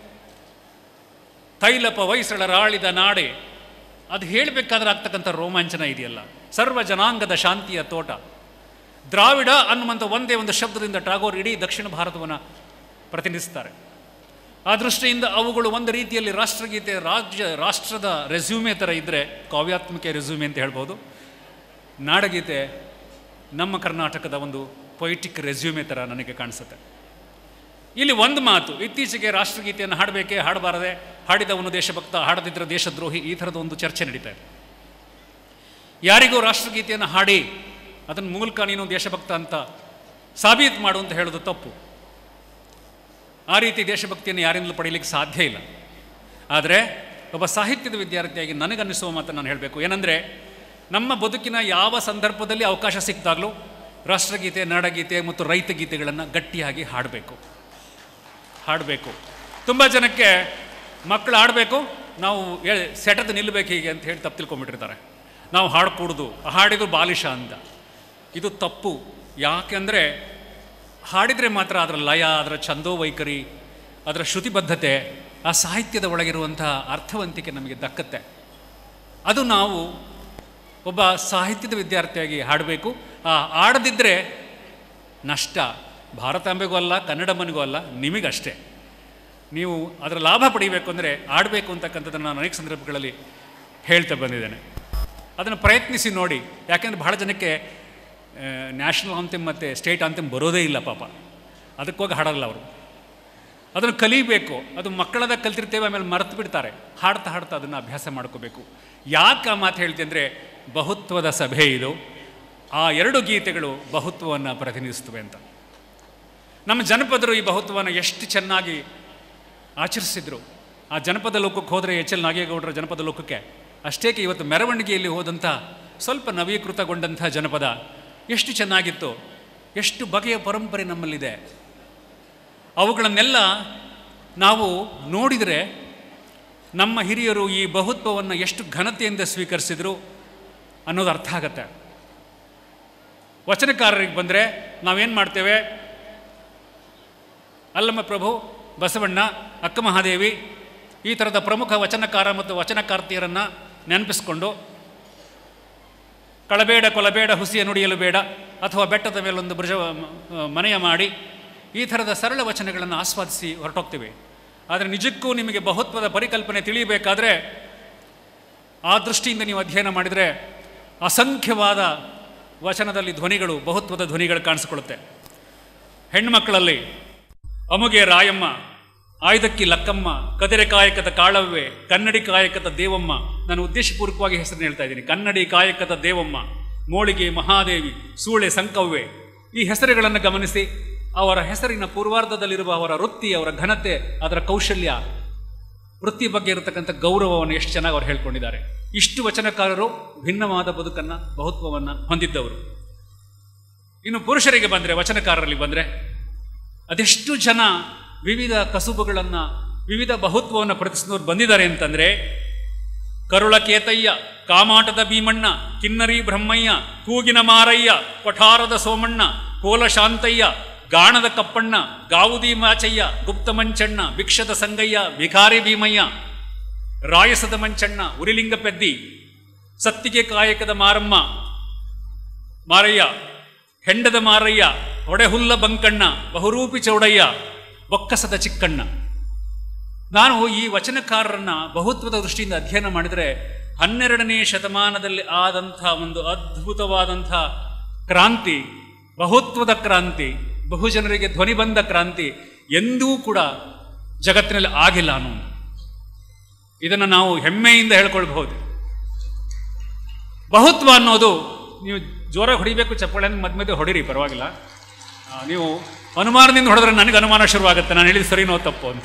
ತೈಲಪ ಹೊಯ್ಸಳರಾಳಿದ ನಾಡೆ, ಅದು ಹೇಳಬೇಕಾದ್ರೆ ಆಗ್ತಕ್ಕಂಥ ರೋಮಾಂಚನ ಇದೆಯಲ್ಲ. ಸರ್ವ ಜನಾಂಗದ ಶಾಂತಿಯ ತೋಟ, ದ್ರಾವಿಡ ಅನ್ನುವಂಥ ಒಂದೇ ಒಂದು ಶಬ್ದದಿಂದ ಟಾಗೋರ್ ಇಡೀ ದಕ್ಷಿಣ ಭಾರತವನ್ನು ಪ್ರತಿನಿಧಿಸ್ತಾರೆ. ಆ ದೃಷ್ಟಿಯಿಂದ ಅವುಗಳು ಒಂದು ರೀತಿಯಲ್ಲಿ ರಾಷ್ಟ್ರಗೀತೆ, ರಾಜ್ಯ ರಾಷ್ಟ್ರದ ರೆಸ್ಯೂಮೆ ಥರ ಇದ್ದರೆ ಕಾವ್ಯಾತ್ಮಕ ರೆಸ್ಯೂಮೆ ಅಂತ ಹೇಳ್ಬೋದು. ನಾಡಗೀತೆ ನಮ್ಮ ಕರ್ನಾಟಕದ ಒಂದು ಪೊಯಿಟಿಕ್ ರೆಸ್ಯೂಮೆ ಥರ ನನಗೆ ಕಾಣಿಸುತ್ತೆ. ಇಲ್ಲಿ ಒಂದು ಮಾತು, ಇತ್ತೀಚೆಗೆ ರಾಷ್ಟ್ರಗೀತೆಯನ್ನು ಹಾಡಬೇಕೇ, ಹಾಡಬಾರದೆ, ಹಾಡಿದವನು ದೇಶಭಕ್ತ, ಹಾಡದಿದ್ದರೆ ದೇಶದ್ರೋಹಿ, ಈ ಥರದ ಒಂದು ಚರ್ಚೆ ನಡೀತಾ ಇದೆ. ಯಾರಿಗೂ ರಾಷ್ಟ್ರಗೀತೆಯನ್ನು ಹಾಡಿ ಅದನ್ನು ಮೂಲಕ ನೀನು ದೇಶಭಕ್ತ ಅಂತ ಸಾಬೀತು ಮಾಡು ಅಂತ ಹೇಳೋದು ತಪ್ಪು. ಆ ರೀತಿ ದೇಶಭಕ್ತಿಯನ್ನು ಯಾರಿಂದಲೂ ಪಡೀಲಿಕ್ಕೆ ಸಾಧ್ಯ ಇಲ್ಲ. ಆದರೆ ಒಬ್ಬ ಸಾಹಿತ್ಯದ ವಿದ್ಯಾರ್ಥಿಯಾಗಿ ನನಗನ್ನಿಸುವ ಮಾತನ್ನು ನಾನು ಹೇಳಬೇಕು. ಏನಂದರೆ, ನಮ್ಮ ಬದುಕಿನ ಯಾವ ಸಂದರ್ಭದಲ್ಲಿ ಅವಕಾಶ ಸಿಕ್ಕಿದಾಗಲೂ ರಾಷ್ಟ್ರಗೀತೆ, ನಾಡಗೀತೆ ಮತ್ತು ರೈತ ಗೀತೆಗಳನ್ನು ಗಟ್ಟಿಯಾಗಿ ಹಾಡಬೇಕು ಹಾಡಬೇಕು ತುಂಬ ಜನಕ್ಕೆ ಮಕ್ಕಳು ಹಾಡಬೇಕು, ನಾವು ಸೆಟದು ನಿಲ್ಲಬೇಕು ಹೀಗೆ ಅಂತ ಹೇಳಿ ತಪ್ಪು ತಿಳ್ಕೊಂಬಿಟ್ಟಿರ್ತಾರೆ. ನಾವು ಹಾಡಕೂಡ್ದು, ಹಾಡಿದ್ರು ಬಾಲಿಶ ಅಂತ. ಇದು ತಪ್ಪು. ಯಾಕೆಂದರೆ ಹಾಡಿದರೆ ಮಾತ್ರ ಅದರ ಲಯ, ಅದರ ಛಂದೋವೈಖರಿ, ಅದರ ಶ್ರುತಿಬದ್ಧತೆ, ಆ ಸಾಹಿತ್ಯದ ಒಳಗಿರುವಂಥ ಅರ್ಥವಂತಿಕೆ ನಮಗೆ ದಕ್ಕತ್ತೆ. ಅದು ನಾವು ಒಬ್ಬ ಸಾಹಿತ್ಯದ ವಿದ್ಯಾರ್ಥಿಯಾಗಿ ಹಾಡಬೇಕು. ಆ ಹಾಡದಿದ್ದರೆ ನಷ್ಟ. ಭಾರತಾಂಬೆಗೂ ಅಲ್ಲ, ಕನ್ನಡಮ್ಮನಿಗೂ ಅಲ್ಲ, ನಿಮಗಷ್ಟೇ. ನೀವು ಅದರ ಲಾಭ ಪಡೀಬೇಕು ಅಂದರೆ ಆಡಬೇಕು ಅಂತಕ್ಕಂಥದ್ದನ್ನು ನಾನು ಅನೇಕ ಸಂದರ್ಭಗಳಲ್ಲಿ ಹೇಳ್ತಾ ಬಂದಿದ್ದೇನೆ. ಅದನ್ನು ಪ್ರಯತ್ನಿಸಿ ನೋಡಿ. ಯಾಕೆಂದರೆ ಬಹಳ ಜನಕ್ಕೆ ನ್ಯಾಷನಲ್ ಆಂಥೆಮ್ ಮತ್ತು ಸ್ಟೇಟ್ ಆಂಥೆಮ್ ಬರೋದೇ ಇಲ್ಲ ಪಾಪ. ಅದಕ್ಕೋಗಿ ಹಾಡಲ್ಲ ಅವರು. ಅದನ್ನು ಕಲಿಬೇಕು. ಅದು ಮಕ್ಕಳದ ಕಲ್ತಿರ್ತೇವೆ, ಆಮೇಲೆ ಮರೆತು ಬಿಡ್ತಾರೆ. ಹಾಡ್ತಾ ಹಾಡ್ತಾ ಅದನ್ನು ಅಭ್ಯಾಸ ಮಾಡ್ಕೋಬೇಕು. ಯಾಕೆ ಆ ಮಾತು ಹೇಳ್ತೀನಿ ಅಂದರೆ, ಬಹುತ್ವದ ಸಭೆ ಇದು. ಆ ಎರಡು ಗೀತೆಗಳು ಬಹುತ್ವವನ್ನು ಪ್ರತಿನಿಧಿಸ್ತವೆ ಅಂತ. ನಮ್ಮ ಜನಪದರು ಈ ಬಹುತ್ವವನ್ನು ಎಷ್ಟು ಚೆನ್ನಾಗಿ ಆಚರಿಸಿದ್ರು. ಆ ಜನಪದ ಲೋಕಕ್ಕೆ ಹೋದರೆ, ಎಚ್ ಎಲ್ ನಾಗೇಗೌಡರ ಜನಪದ ಲೋಕಕ್ಕೆ, ಅಷ್ಟೇಕೆ ಇವತ್ತು ಮೆರವಣಿಗೆಯಲ್ಲಿ ಹೋದಂಥ ಸ್ವಲ್ಪ ನವೀಕೃತಗೊಂಡಂಥ ಜನಪದ ಎಷ್ಟು ಚೆನ್ನಾಗಿತ್ತು. ಎಷ್ಟು ಬಗೆಯ ಪರಂಪರೆ ನಮ್ಮಲ್ಲಿದೆ. ಅವುಗಳನ್ನೆಲ್ಲ ನಾವು ನೋಡಿದರೆ ನಮ್ಮ ಹಿರಿಯರು ಈ ಬಹುತ್ವವನ್ನು ಎಷ್ಟು ಘನತೆಯಿಂದ ಸ್ವೀಕರಿಸಿದರು ಅನ್ನೋದು ಅರ್ಥ ಆಗತ್ತೆ. ವಚನಕಾರರಿಗೆ ಬಂದರೆ ನಾವೇನು ಮಾಡ್ತೇವೆ? ಅಲ್ಲಮ್ಮ ಪ್ರಭು, ಬಸವಣ್ಣ, ಅಕ್ಕ ಮಹಾದೇವಿ, ಈ ಥರದ ಪ್ರಮುಖ ವಚನಕಾರ ಮತ್ತು ವಚನಕಾರ್ತಿಯರನ್ನು ನೆನಪಿಸ್ಕೊಂಡು ಕಳಬೇಡ ಕೊಲಬೇಡ ಹುಸಿಯ ನುಡಿಯಲು ಬೇಡ, ಅಥವಾ ಬೆಟ್ಟದ ಮೇಲೊಂದು ಬ್ರಜ ಮನೆಯ ಮಾಡಿ, ಈ ಥರದ ಸರಳ ವಚನಗಳನ್ನು ಆಸ್ವಾದಿಸಿ ಹೊರಟೋಗ್ತೀವಿ. ಆದರೆ ನಿಜಕ್ಕೂ ನಿಮಗೆ ಬಹುತ್ವದ ಪರಿಕಲ್ಪನೆ ತಿಳಿಯಬೇಕಾದ್ರೆ ಆ ದೃಷ್ಟಿಯಿಂದ ನೀವು ಅಧ್ಯಯನ ಮಾಡಿದರೆ ಅಸಂಖ್ಯವಾದ ವಚನದಲ್ಲಿ ಧ್ವನಿಗಳು, ಬಹುತ್ವದ ಧ್ವನಿಗಳು ಕಾಣಿಸಿಕೊಳ್ಳುತ್ತೆ. ಹೆಣ್ಣುಮಕ್ಕಳಲ್ಲಿ ಅಮುಗೆ ರಾಯಮ್ಮ, ಆಯ್ದಕ್ಕಿ ಲಕ್ಕಮ್ಮ, ಕದಿರೆ ಕಾಯಕದ ಕಾಳವ್ವೆ, ಕನ್ನಡಿ ಕಾಯಕದ ದೇವಮ್ಮ. ನಾನು ಉದ್ದೇಶಪೂರ್ವಕವಾಗಿ ಹೆಸರನ್ನು ಹೇಳ್ತಾ ಇದ್ದೀನಿ. ಕನ್ನಡಿ ಕಾಯಕದ ದೇವಮ್ಮ, ಮೋಳಿಗೆ ಮಹಾದೇವಿ, ಸೂಳೆ ಸಂಕವ್ವೆ. ಈ ಹೆಸರುಗಳನ್ನು ಗಮನಿಸಿ ಅವರ ಹೆಸರಿನ ಪೂರ್ವಾರ್ಧದಲ್ಲಿರುವ ಅವರ ವೃತ್ತಿ, ಅವರ ಘನತೆ, ಅದರ ಕೌಶಲ್ಯ, ವೃತ್ತಿ ಬಗ್ಗೆ ಇರತಕ್ಕಂಥ ಗೌರವವನ್ನು ಎಷ್ಟು ಚೆನ್ನಾಗಿ ಅವರು ಹೇಳ್ಕೊಂಡಿದ್ದಾರೆ. ಇಷ್ಟು ವಚನಕಾರರು ಭಿನ್ನವಾದ ಬದುಕನ್ನು, ಬಹುತ್ವವನ್ನು ಹೊಂದಿದ್ದವರು. ಇನ್ನು ಪುರುಷರಿಗೆ ಬಂದರೆ, ವಚನಕಾರರಲ್ಲಿ ಬಂದರೆ, ಅದೆಷ್ಟು ಜನ ವಿವಿಧ ಕಸುಬುಗಳನ್ನು, ವಿವಿಧ ಬಹುತ್ವವನ್ನು ಪ್ರತಿಸಿದವರು ಬಂದಿದ್ದಾರೆ ಅಂತಂದರೆ, ಕರುಳ ಕೇತಯ್ಯ, ಕಾಮಾಟದ ಭೀಮಣ್ಣ, ಕಿನ್ನರಿ ಬ್ರಹ್ಮಯ್ಯ, ಕೂಗಿನ ಮಾರಯ್ಯ, ಕೊಠಾರದ ಸೋಮಣ್ಣ, ಕೋಲ ಶಾಂತಯ್ಯ, ಗಾಣದ ಕಪ್ಪಣ್ಣ, ಗಾವುದಿ ಮಾಚಯ್ಯ, ಗುಪ್ತ ಮಂಚಣ್ಣ, ಭಿಕ್ಷದ ಸಂಗಯ್ಯ, ಭಿಕಾರಿ ಭೀಮಯ್ಯ, ರಾಯಸದ ಮಂಚಣ್ಣ, ಉರಿಲಿಂಗ ಪೆದ್ದಿ, ಸತ್ತಿಗೆ ಕಾಯಕದ ಮಾರಮ್ಮ ಮಾರಯ್ಯ, ಹೆಂಡದ ಮಾರಯ್ಯ, ಒಡೆಹುಲ್ಲ ಬಂಕಣ್ಣ, ಬಹುರೂಪಿ ಚೌಡಯ್ಯ, ಬೊಕ್ಕಸದ ಚಿಕ್ಕಣ್ಣ. ನಾನು ಈ ವಚನಕಾರರನ್ನ ಬಹುತ್ವದ ದೃಷ್ಟಿಯಿಂದ ಅಧ್ಯಯನ ಮಾಡಿದರೆ, ಹನ್ನೆರಡನೇ ಶತಮಾನದಲ್ಲಿ ಆದಂಥ ಒಂದು ಅದ್ಭುತವಾದಂಥ ಕ್ರಾಂತಿ, ಬಹುತ್ವದ ಕ್ರಾಂತಿ, ಬಹುಜನರಿಗೆ ಧ್ವನಿ ಬಂದ ಕ್ರಾಂತಿ ಎಂದೂ ಕೂಡ ಜಗತ್ತಿನಲ್ಲಿ ಆಗಿಲ್ಲ ಅನ್ನೋದು. ಇದನ್ನು ನಾವು ಹೆಮ್ಮೆಯಿಂದ ಹೇಳ್ಕೊಳ್ಬಹುದು. ಬಹುತ್ವ ಅನ್ನೋದು, ನೀವು ಜೋರಾಗಿ ಹೊಡಿಬೇಕು, ಚಪ್ಪಾಳೆಯನ್ನು ಮಧ್ಯ ಮಧ್ಯೆ ಹೊಡಿರಿ, ಪರವಾಗಿಲ್ಲ. ನೀವು ಅನುಮಾನದಿಂದ ಹೊಡೆದ್ರೆ ನನಗೆ ಅನುಮಾನ ಶುರುವಾಗುತ್ತೆ, ನಾನು ಹೇಳಿದ ಸರಿನೋ ತಪ್ಪು ಅಂತ.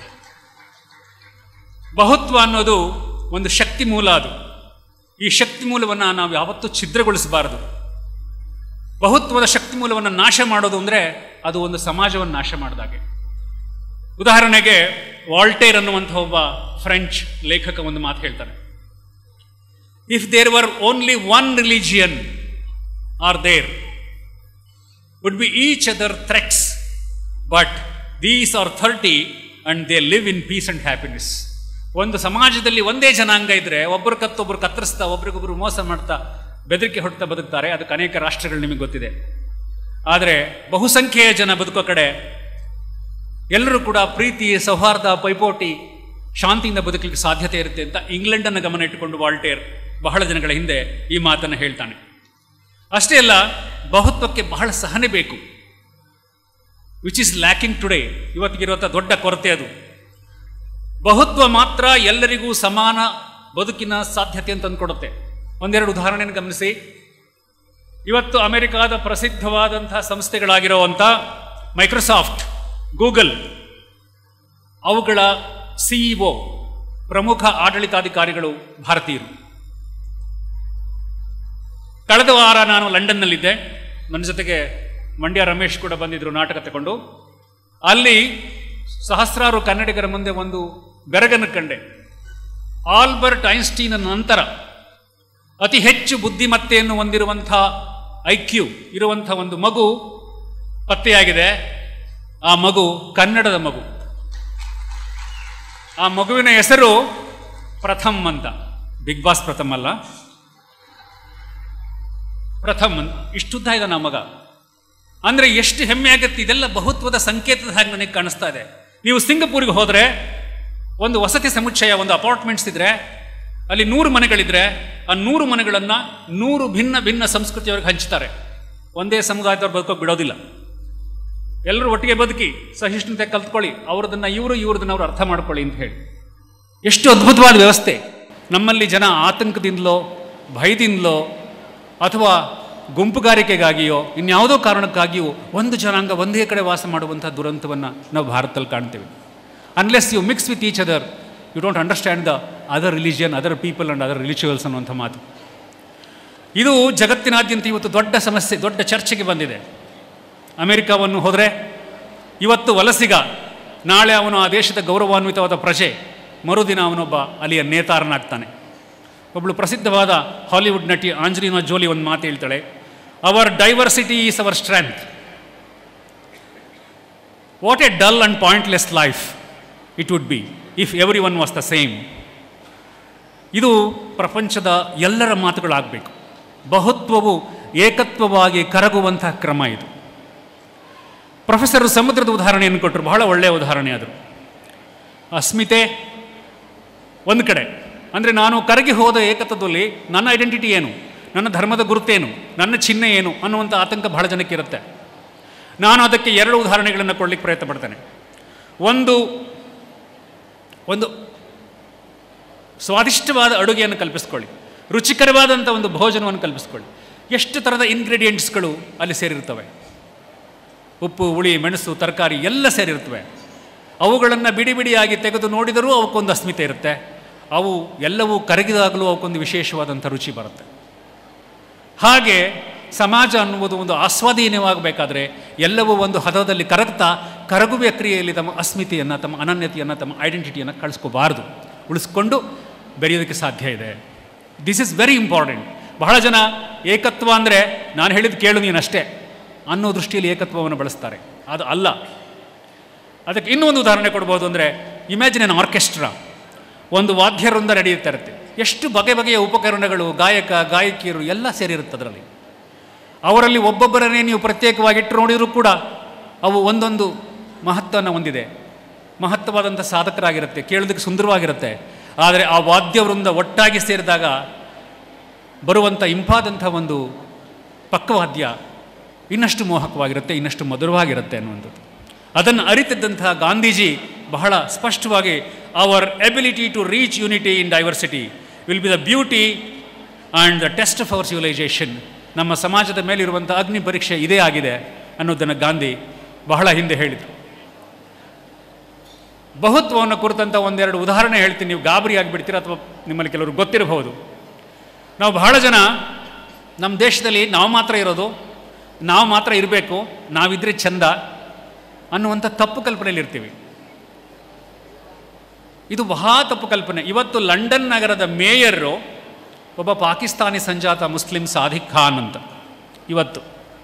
ಬಹುತ್ವ ಅನ್ನೋದು ಒಂದು ಶಕ್ತಿ ಮೂಲ. ಅದು ಈ ಶಕ್ತಿ ಮೂಲವನ್ನು ನಾವು ಯಾವತ್ತೂ ಛಿದ್ರಗೊಳಿಸಬಾರದು. ಬಹುತ್ವದ ಶಕ್ತಿ ಮೂಲವನ್ನು ನಾಶ ಮಾಡೋದು ಅಂದರೆ ಅದು ಒಂದು ಸಮಾಜವನ್ನು ನಾಶ ಮಾಡಿದಾಗೆ. ಉದಾಹರಣೆಗೆ ವಾಲ್ಟೇರ್ ಅನ್ನುವಂಥ ಒಬ್ಬ ಫ್ರೆಂಚ್ ಲೇಖಕ ಒಂದು ಮಾತು ಹೇಳ್ತಾನೆ. If there were only one religion or there would be each other threats, but these are thirty and they live in peace and happiness. ಒಂದು ಸಮಾಜದಲ್ಲಿ ಒಂದೇ ಜನಾಂಗ ಇದ್ದರೆ ಒಬ್ಬರು ಕತ್ತೊಬ್ಬರು ಕತ್ತರಿಸ್ತಾ, ಒಬ್ರಿಗೊಬ್ಬರು ಮೋಸ ಮಾಡ್ತಾ, ಬೆದರಿಕೆ ಹೊಡ್ತಾ ಬದುಕ್ತಾರೆ. ಅದಕ್ಕೆ ಅನೇಕ ರಾಷ್ಟ್ರಗಳು ನಿಮಗೆ ಗೊತ್ತಿದೆ. ಆದರೆ ಬಹುಸಂಖ್ಯೆಯ ಜನ ಬದುಕೋ ಕಡೆ ಎಲ್ಲರೂ ಕೂಡ ಪ್ರೀತಿ, ಸೌಹಾರ್ದ, ಪೈಪೋಟಿ, ಶಾಂತಿಯಿಂದ ಬದುಕಲಿಕ್ಕೆ ಸಾಧ್ಯತೆ ಇರುತ್ತೆ ಅಂತ ಇಂಗ್ಲೆಂಡನ್ನು ಗಮನ ಇಟ್ಟುಕೊಂಡು ವಾಲ್ಟೇರ್ ಬಹಳ ದಿನಗಳ ಹಿಂದೆ ಈ ಮಾತನ್ನು ಹೇಳ್ತಾನೆ. ಅಷ್ಟೇ ಅಲ್ಲ, ಬಹುತ್ವಕ್ಕೆ ಬಹಳ ಸಹನೆ ಬೇಕು, ವಿಚ್ ಈಸ್ ಲ್ಯಾಕಿಂಗ್ ಟುಡೇ. ಇವತ್ತಿಗಿರುವಂಥ ದೊಡ್ಡ ಕೊರತೆ ಅದು. ಬಹುತ್ವ ಮಾತ್ರ ಎಲ್ಲರಿಗೂ ಸಮಾನ ಬದುಕಿನ ಸಾಧ್ಯತೆ ಅಂತ ಅಂದ್ಕೊಡುತ್ತೆ. ಒಂದೆರಡು ಉದಾಹರಣೆಯನ್ನು ಗಮನಿಸಿ. ಇವತ್ತು ಅಮೆರಿಕಾದ ಪ್ರಸಿದ್ಧವಾದಂಥ ಸಂಸ್ಥೆಗಳಾಗಿರುವಂಥ ಮೈಕ್ರೋಸಾಫ್ಟ್, ಗೂಗಲ್, ಅವುಗಳ ಸಿಇಒ, ಪ್ರಮುಖ ಆಡಳಿತಾಧಿಕಾರಿಗಳು ಭಾರತೀಯರು. ಕಳೆದ ವಾರ ನಾನು ಲಂಡನ್ನಲ್ಲಿದ್ದೆ. ನನ್ನ ಜೊತೆಗೆ ಮಂಡ್ಯ ರಮೇಶ್ ಕೂಡ ಬಂದಿದ್ದರು ನಾಟಕ ತಗೊಂಡು. ಅಲ್ಲಿ ಸಹಸ್ರಾರು ಕನ್ನಡಿಗರ ಮುಂದೆ ಒಂದು ಬೆರಗನ್ನು ಕಂಡೆ. ಆಲ್ಬರ್ಟ್ ಐನ್ಸ್ಟೀನ್ ನಂತರ ಅತಿ ಹೆಚ್ಚು ಬುದ್ಧಿಮತ್ತೆಯನ್ನು ಹೊಂದಿರುವಂಥ ಐ ಕ್ಯೂ ಇರುವಂಥ ಒಂದು ಮಗು ಪತ್ತೆಯಾಗಿದೆ. ಆ ಮಗು ಕನ್ನಡದ ಮಗು. ಆ ಮಗುವಿನ ಹೆಸರು ಪ್ರಥಮ್ ಅಂತ. ಬಿಗ್ ಬಾಸ್ ಪ್ರಥಮ್ ಅಲ್ಲ, ಪ್ರಥಮ್ ಅಂತ. ಇಷ್ಟುದ್ದ ಇದ್ದಾನೆ ಆ ಮಗ. ಅಂದರೆ ಎಷ್ಟು ಹೆಮ್ಮೆ ಆಗುತ್ತೆ. ಇದೆಲ್ಲ ಬಹುತ್ವದ ಸಂಕೇತದ ಹಾಗೆ ನನಗೆ ಕಾಣಿಸ್ತಾ ಇದೆ. ನೀವು ಸಿಂಗಪೂರಿಗೆ ಹೋದರೆ ಒಂದು ವಸತಿ ಸಮುಚ್ಚಯ, ಒಂದು ಅಪಾರ್ಟ್ಮೆಂಟ್ಸ್ ಇದ್ರೆ ಅಲ್ಲಿ ನೂರು ಮನೆಗಳಿದ್ರೆ ಆ ನೂರು ಮನೆಗಳನ್ನು ನೂರು ಭಿನ್ನ ಭಿನ್ನ ಸಂಸ್ಕೃತಿಯವ್ರಿಗೆ ಹಂಚ್ತಾರೆ. ಒಂದೇ ಸಮುದಾಯದವ್ರು ಬದುಕೋಕೆ ಬಿಡೋದಿಲ್ಲ. ಎಲ್ಲರೂ ಒಟ್ಟಿಗೆ ಬದುಕಿ ಸಹಿಷ್ಣುತೆ ಕಲ್ತ್ಕೊಳ್ಳಿ, ಅವ್ರದನ್ನು ಇವರು ಇವ್ರದನ್ನ ಅವ್ರು ಅರ್ಥ ಮಾಡ್ಕೊಳ್ಳಿ ಅಂತ ಹೇಳಿ. ಎಷ್ಟು ಅದ್ಭುತವಾದ ವ್ಯವಸ್ಥೆ. ನಮ್ಮಲ್ಲಿ ಜನ ಆತಂಕದಿಂದಲೋ ಭಯದಿಂದಲೋ ಅಥವಾ ಗುಂಪುಗಾರಿಕೆಗಾಗಿಯೋ ಇನ್ಯಾವುದೋ ಕಾರಣಕ್ಕಾಗಿಯೋ ಒಂದು ಜನಾಂಗ ಒಂದೇ ಕಡೆ ವಾಸ ಮಾಡುವಂಥ ದುರಂತವನ್ನು ನಾವು ಭಾರತದಲ್ಲಿ ಕಾಣ್ತೇವೆ. Unless you mix with each other you don't understand the other religion, other people and other rituals ಅನ್ನುವಂಥ ಮಾತು. ಇದು ಜಗತ್ತಿನಾದ್ಯಂತ ಇವತ್ತು ದೊಡ್ಡ ಸಮಸ್ಯೆ, ದೊಡ್ಡ ಚರ್ಚೆಗೆ ಬಂದಿದೆ. ಅಮೆರಿಕವನ್ನು ಹೋದರೆ ಇವತ್ತು ವಲಸಿಗ, ನಾಳೆ ಅವನು ಆ ದೇಶದ ಗೌರವಾನ್ವಿತವಾದ ಪ್ರಜೆ, ಮರುದಿನ ಅವನೊಬ್ಬ ಅಲ್ಲಿಯ ನೇತಾರನಾಗ್ತಾನೆ. ಒಬ್ಬಳು ಪ್ರಸಿದ್ಧವಾದ ಹಾಲಿವುಡ್ ನಟಿ ಆಂಜಲಿನಾ ಜೋಲಿ ಒಂದು ಮಾತು ಹೇಳ್ತಾಳೆ, our diversity is our strength. What a dull and pointless life it would be if everyone was the same. ಇದು ಪ್ರಪಂಚದ ಎಲ್ಲರ ಮಾತುಗಳಾಗಬೇಕು. ಬಹುತ್ವವು ಏಕತ್ವವಾಗಿ ಕರಗುವಂಥ ಕ್ರಮ ಇದು. ಪ್ರೊಫೆಸರ್ ಸಮುದ್ರದ ಉದಾಹರಣೆಯನ್ನು ಕೊಟ್ಟರು, ಬಹಳ ಒಳ್ಳೆಯ ಉದಾಹರಣೆ ಆದರು. ಅಸ್ಮಿತೆ ಒಂದು ಕಡೆ, ಅಂದರೆ ನಾನು ಕರಗಿ ಹೋದ ಏಕತ್ವದಲ್ಲಿ ನನ್ನ ಐಡೆಂಟಿಟಿ ಏನು, ನನ್ನ ಧರ್ಮದ ಗುರುತೇನು, ನನ್ನ ಚಿಹ್ನೆ ಏನು ಅನ್ನುವಂಥ ಆತಂಕ ಬಹಳ ಜನಕ್ಕೆ ಇರುತ್ತೆ. ನಾನು ಅದಕ್ಕೆ ಎರಡು ಉದಾಹರಣೆಗಳನ್ನು ಕೊಡಲಿಕ್ಕೆ ಪ್ರಯತ್ನ ಪಡ್ತೇನೆ. ಒಂದು ಒಂದು ಸ್ವಾದಿಷ್ಟವಾದ ಅಡುಗೆಯನ್ನು ಕಲ್ಪಿಸ್ಕೊಳ್ಳಿ, ರುಚಿಕರವಾದಂಥ ಒಂದು ಭೋಜನವನ್ನು ಕಲ್ಪಿಸ್ಕೊಳ್ಳಿ. ಎಷ್ಟು ಥರದ ಇಂಗ್ರೀಡಿಯೆಂಟ್ಸ್ಗಳು ಅಲ್ಲಿ ಸೇರಿರ್ತವೆ. ಉಪ್ಪು, ಹುಳಿ, ಮೆಣಸು, ತರಕಾರಿ ಎಲ್ಲ ಸೇರಿರ್ತವೆ. ಅವುಗಳನ್ನು ಬಿಡಿ ಬಿಡಿಯಾಗಿ ತೆಗೆದು ನೋಡಿದರೂ ಅವಕ್ಕೊಂದು ಅಸ್ಮಿತೆ ಇರುತ್ತೆ. ಅವು ಎಲ್ಲವೂ ಕರಗಿದಾಗಲೂ ಅವಕ್ಕೊಂದು ವಿಶೇಷವಾದಂಥ ರುಚಿ ಬರುತ್ತೆ. ಹಾಗೆ ಸಮಾಜ ಅನ್ನುವುದು ಒಂದು ಆಸ್ವಾದೀನವಾಗಬೇಕಾದ್ರೆ ಎಲ್ಲವೂ ಒಂದು ಹದದಲ್ಲಿ ಕರಗ್ತಾ ಕರಗುವ ಕ್ರಿಯೆಯಲ್ಲಿ ತಮ್ಮ ಅಸ್ಮಿತೆಯನ್ನು, ತಮ್ಮ ಅನನ್ಯತೆಯನ್ನು, ತಮ್ಮ ಐಡೆಂಟಿಟಿಯನ್ನು ಕಳಿಸ್ಕೋಬಾರ್ದು, ಉಳಿಸ್ಕೊಂಡು ಬೆರೆಯೋದಕ್ಕೆ ಸಾಧ್ಯ ಇದೆ. This is very important. ಬಹಳ ಜನ ಏಕತ್ವ ಅಂದರೆ ನಾನು ಹೇಳಿದ್ದು ಕೇಳು ನೀನಷ್ಟೇ ಅನ್ನೋ ದೃಷ್ಟಿಯಲ್ಲಿ ಏಕತ್ವವನ್ನು ಬಳಸ್ತಾರೆ. ಅದು ಅಲ್ಲ. ಅದಕ್ಕೆ ಇನ್ನೂ ಒಂದು ಉದಾಹರಣೆ ಕೊಡ್ಬೋದು. ಅಂದರೆ ಇಮ್ಯಾಜಿನ್ ಎನ್ ಆರ್ಕೆಸ್ಟ್ರಾ. ಒಂದು ವಾದ್ಯವೃಂದ ನಡೆಯುತ್ತಾ ಇರುತ್ತೆ. ಎಷ್ಟು ಬಗೆ ಬಗೆಯ ಉಪಕರಣಗಳು, ಗಾಯಕ ಗಾಯಕಿಯರು ಎಲ್ಲ ಸೇರಿರುತ್ತೆ ಅದರಲ್ಲಿ. ಅವರಲ್ಲಿ ಒಬ್ಬೊಬ್ಬರನ್ನೇ ನೀವು ಪ್ರತ್ಯೇಕವಾಗಿ ಇಟ್ಟು ನೋಡಿದರೂ ಕೂಡ ಅವು ಒಂದೊಂದು ಮಹತ್ವವನ್ನು ಹೊಂದಿದೆ. ಮಹತ್ವವಾದಂಥ ಸಾಧಕರಾಗಿರುತ್ತೆ, ಕೇಳೋದಕ್ಕೆ ಸುಂದರವಾಗಿರುತ್ತೆ. ಆದರೆ ಆ ವಾದ್ಯವೃಂದ ಒಟ್ಟಾಗಿ ಸೇರಿದಾಗ ಬರುವಂಥ ಇಂಪಾದಂಥ ಒಂದು ಪಕ್ಕವಾದ್ಯ ಇನ್ನಷ್ಟು ಮೋಹಕವಾಗಿರುತ್ತೆ, ಇನ್ನಷ್ಟು ಮಧುರವಾಗಿರುತ್ತೆ ಅನ್ನುವಂಥದ್ದು. ಅದನ್ನು ಅರಿತಿದ್ದಂತಹ ಗಾಂಧೀಜಿ ಬಹಳ ಸ್ಪಷ್ಟವಾಗಿ our ability to reach unity in diversity will be the beauty and the test of our civilisation. ನಮ್ಮ ಸಮಾಜದ ಮೇಲಿರುವಂಥ ಅಗ್ನಿ ಪರೀಕ್ಷೆ ಇದೇ ಆಗಿದೆ ಅನ್ನೋದನ್ನು ಗಾಂಧಿ ಬಹಳ ಹಿಂದೆ ಹೇಳಿದರು. ಬಹುತ್ವವನ್ನು ಕುರಿತಂಥ ಒಂದೆರಡು ಉದಾಹರಣೆ ಹೇಳ್ತೀನಿ, ನೀವು ಗಾಬರಿ ಆಗಿಬಿಡ್ತೀರ ಅಥವಾ ನಿಮ್ಮಲ್ಲಿ ಕೆಲವರು ಗೊತ್ತಿರಬಹುದು. ನಾವು ಬಹಳ ಜನ ನಮ್ಮ ದೇಶದಲ್ಲಿ ನಾವು ಮಾತ್ರ ಇರೋದು, ನಾವು ಮಾತ್ರ ಇರಬೇಕು, ನಾವಿದ್ರೆ ಚಂದ ಅನ್ನುವಂಥ ತಪ್ಪು ಕಲ್ಪನೆಯಲ್ಲಿ ಇರ್ತೀವಿ. ಇದು ಬಹಳ ತಪ್ಪು ಕಲ್ಪನೆ. ಇವತ್ತು ಲಂಡನ್ ನಗರದ ಮೇಯರು ಒಬ್ಬ ಪಾಕಿಸ್ತಾನಿ ಸಂಜಾತ ಮುಸ್ಲಿಂ ಸಾದಿಕ್ ಖಾನ್ ಅಂತ. ಇವತ್ತು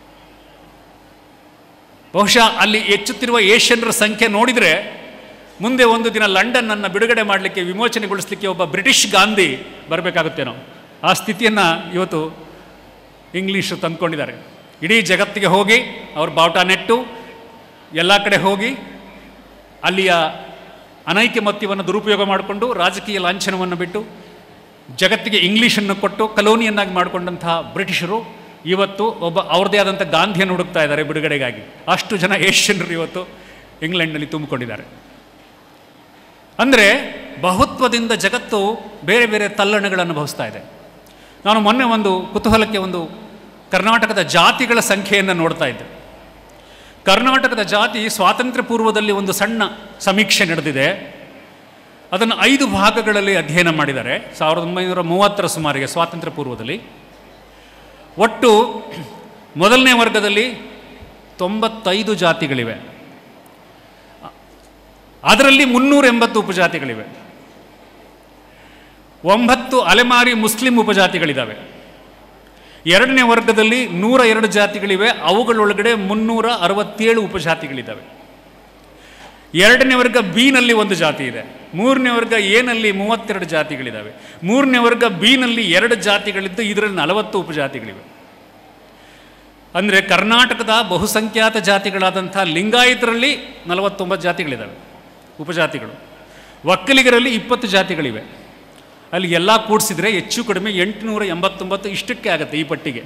ಬಹುಶಃ ಅಲ್ಲಿ ಹೆಚ್ಚುತ್ತಿರುವ ಏಷ್ಯನ್ರ ಸಂಖ್ಯೆ ನೋಡಿದರೆ ಮುಂದೆ ಒಂದು ದಿನ ಲಂಡನ್ನನ್ನು ಬಿಡುಗಡೆ ಮಾಡಲಿಕ್ಕೆ, ವಿಮೋಚನೆಗೊಳಿಸಲಿಕ್ಕೆ ಒಬ್ಬ ಬ್ರಿಟಿಷ್ ಗಾಂಧಿ ಬರಬೇಕಾಗುತ್ತೇನೋ. ಆ ಸ್ಥಿತಿಯನ್ನು ಇವತ್ತು ಇಂಗ್ಲೀಷು ತಂದುಕೊಂಡಿದ್ದಾರೆ. ಇಡೀ ಜಗತ್ತಿಗೆ ಹೋಗಿ ಅವ್ರ ಬಾವುಟ ನೆಟ್ಟು ಎಲ್ಲ ಕಡೆ ಹೋಗಿ ಅಲ್ಲಿಯ ಅನೈಕಮತ್ಯವನ್ನು ದುರುಪಯೋಗ ಮಾಡಿಕೊಂಡು ರಾಜಕೀಯ ಲಾಂಛನವನ್ನು ಬಿಟ್ಟು ಜಗತ್ತಿಗೆ ಇಂಗ್ಲೀಷನ್ನು ಕೊಟ್ಟು ಕಲೋನಿಯನ್ನಾಗಿ ಮಾಡಿಕೊಂಡಂತಹ ಬ್ರಿಟಿಷರು ಇವತ್ತು ಒಬ್ಬ ಅವ್ರದ್ದೇ ಆದಂಥ ಗಾಂಧಿಯನ್ನು ಹುಡುಕ್ತಾ ಇದ್ದಾರೆ ಬಿಡುಗಡೆಗಾಗಿ. ಅಷ್ಟು ಜನ ಏಷ್ಯನ್ರು ಇವತ್ತು ಇಂಗ್ಲೆಂಡ್ನಲ್ಲಿ ತುಂಬಿಕೊಂಡಿದ್ದಾರೆ. ಅಂದರೆ ಬಹುತ್ವದಿಂದ ಜಗತ್ತು ಬೇರೆ ಬೇರೆ ತಲ್ಲಣಗಳನ್ನು ಅನುಭವಿಸ್ತಾ ಇದೆ. ನಾನು ಮೊನ್ನೆ ಒಂದು ಕುತೂಹಲಕ್ಕೆ ಒಂದು ಕರ್ನಾಟಕದ ಜಾತಿಗಳ ಸಂಖ್ಯೆಯನ್ನು ನೋಡ್ತಾ ಇದ್ದೆ. ಕರ್ನಾಟಕದ ಜಾತಿ ಸ್ವಾತಂತ್ರ್ಯ ಪೂರ್ವದಲ್ಲಿ ಒಂದು ಸಣ್ಣ ಸಮೀಕ್ಷೆ ನಡೆದಿದೆ. ಅದನ್ನು ಐದು ಭಾಗಗಳಲ್ಲಿ ಅಧ್ಯಯನ ಮಾಡಿದ್ದಾರೆ. ಸಾವಿರದ ಒಂಬೈನೂರ ಮೂವತ್ತರ ಸುಮಾರಿಗೆ ಸ್ವಾತಂತ್ರ್ಯ ಪೂರ್ವದಲ್ಲಿ ಒಟ್ಟು ಮೊದಲನೇ ವರ್ಗದಲ್ಲಿ ತೊಂಬತ್ತೈದು ಜಾತಿಗಳಿವೆ. ಅದರಲ್ಲಿ ಮುನ್ನೂರ ಎಂಬತ್ತು ಉಪಜಾತಿಗಳಿವೆ. ಒಂಬತ್ತು ಅಲೆಮಾರಿ ಮುಸ್ಲಿಂ ಉಪಜಾತಿಗಳಿದ್ದಾವೆ. ಎರಡನೇ ವರ್ಗದಲ್ಲಿ ನೂರ ಎರಡು ಜಾತಿಗಳಿವೆ. ಅವುಗಳೊಳಗಡೆ ಮುನ್ನೂರ ಅರವತ್ತೇಳು ಉಪಜಾತಿಗಳಿದ್ದಾವೆ. ಎರಡನೇ ವರ್ಗ ಬಿನಲ್ಲಿ ಒಂದು ಜಾತಿ ಇದೆ. ಮೂರನೇ ವರ್ಗ ಎನಲ್ಲಿ ಮೂವತ್ತೆರಡು ಜಾತಿಗಳಿದ್ದಾವೆ. ಮೂರನೇ ವರ್ಗ ಬಿನಲ್ಲಿ ಎರಡು ಜಾತಿಗಳಿದ್ದು ಇದರಲ್ಲಿ ನಲವತ್ತು ಉಪಜಾತಿಗಳಿವೆ. ಅಂದರೆ ಕರ್ನಾಟಕದ ಬಹುಸಂಖ್ಯಾತ ಜಾತಿಗಳಾದಂಥ ಲಿಂಗಾಯತರಲ್ಲಿ ನಲವತ್ತೊಂಬತ್ತು ಜಾತಿಗಳಿದ್ದಾವೆ, ಉಪಜಾತಿಗಳು. ಒಕ್ಕಲಿಗರಲ್ಲಿ ಇಪ್ಪತ್ತು ಜಾತಿಗಳಿವೆ. ಅಲ್ಲಿ ಎಲ್ಲ ಕೂಡಿಸಿದರೆ ಹೆಚ್ಚು ಕಡಿಮೆ ಎಂಟುನೂರ ಎಂಬತ್ತೊಂಬತ್ತು ಇಷ್ಟಕ್ಕೆ ಆಗುತ್ತೆ ಈ ಪಟ್ಟಿಗೆ.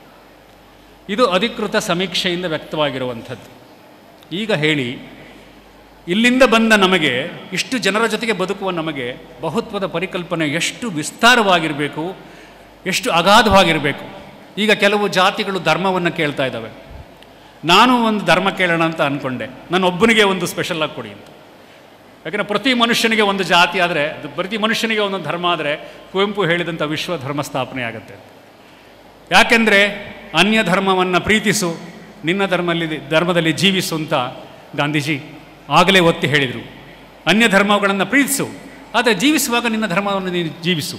ಇದು ಅಧಿಕೃತ ಸಮೀಕ್ಷೆಯಿಂದ ವ್ಯಕ್ತವಾಗಿರುವಂಥದ್ದು. ಈಗ ಹೇಳಿ, ಇಲ್ಲಿಂದ ಬಂದ ನಮಗೆ, ಇಷ್ಟು ಜನರ ಜೊತೆಗೆ ಬದುಕುವ ನಮಗೆ ಬಹುತ್ವದ ಪರಿಕಲ್ಪನೆ ಎಷ್ಟು ವಿಸ್ತಾರವಾಗಿರಬೇಕು, ಎಷ್ಟು ಅಗಾಧವಾಗಿರಬೇಕು. ಈಗ ಕೆಲವು ಜಾತಿಗಳು ಧರ್ಮವನ್ನು ಕೇಳ್ತಾ ಇದ್ದಾವೆ. ನಾನು ಒಂದು ಧರ್ಮ ಕೇಳೋಣ ಅಂತ ಅಂದ್ಕೊಂಡೆ. ನಾನು ಒಬ್ಬನಿಗೆ ಒಂದು ಸ್ಪೆಷಲ್ ಆಗಿ ಕೊಡಿ ಅಂತ. ಯಾಕೆಂದರೆ ಪ್ರತಿ ಮನುಷ್ಯನಿಗೆ ಒಂದು ಜಾತಿ ಆದರೆ, ಪ್ರತಿ ಮನುಷ್ಯನಿಗೆ ಒಂದೊಂದು ಧರ್ಮ ಆದರೆ ಕುವೆಂಪು ಹೇಳಿದಂಥ ವಿಶ್ವ ಧರ್ಮ ಸ್ಥಾಪನೆ ಆಗುತ್ತೆ. ಯಾಕೆಂದರೆ ಅನ್ಯ ಧರ್ಮವನ್ನು ಪ್ರೀತಿಸು, ನಿನ್ನ ಧರ್ಮದಲ್ಲಿ ಧರ್ಮದಲ್ಲಿ ಜೀವಿಸು ಅಂತ ಗಾಂಧೀಜಿ ಆಗಲೇ ಒತ್ತಿ ಹೇಳಿದರು. ಅನ್ಯ ಧರ್ಮಗಳನ್ನು ಪ್ರೀತಿಸು, ಆದರೆ ಜೀವಿಸುವಾಗ ನಿನ್ನ ಧರ್ಮವನ್ನು ನೀನು ಜೀವಿಸು.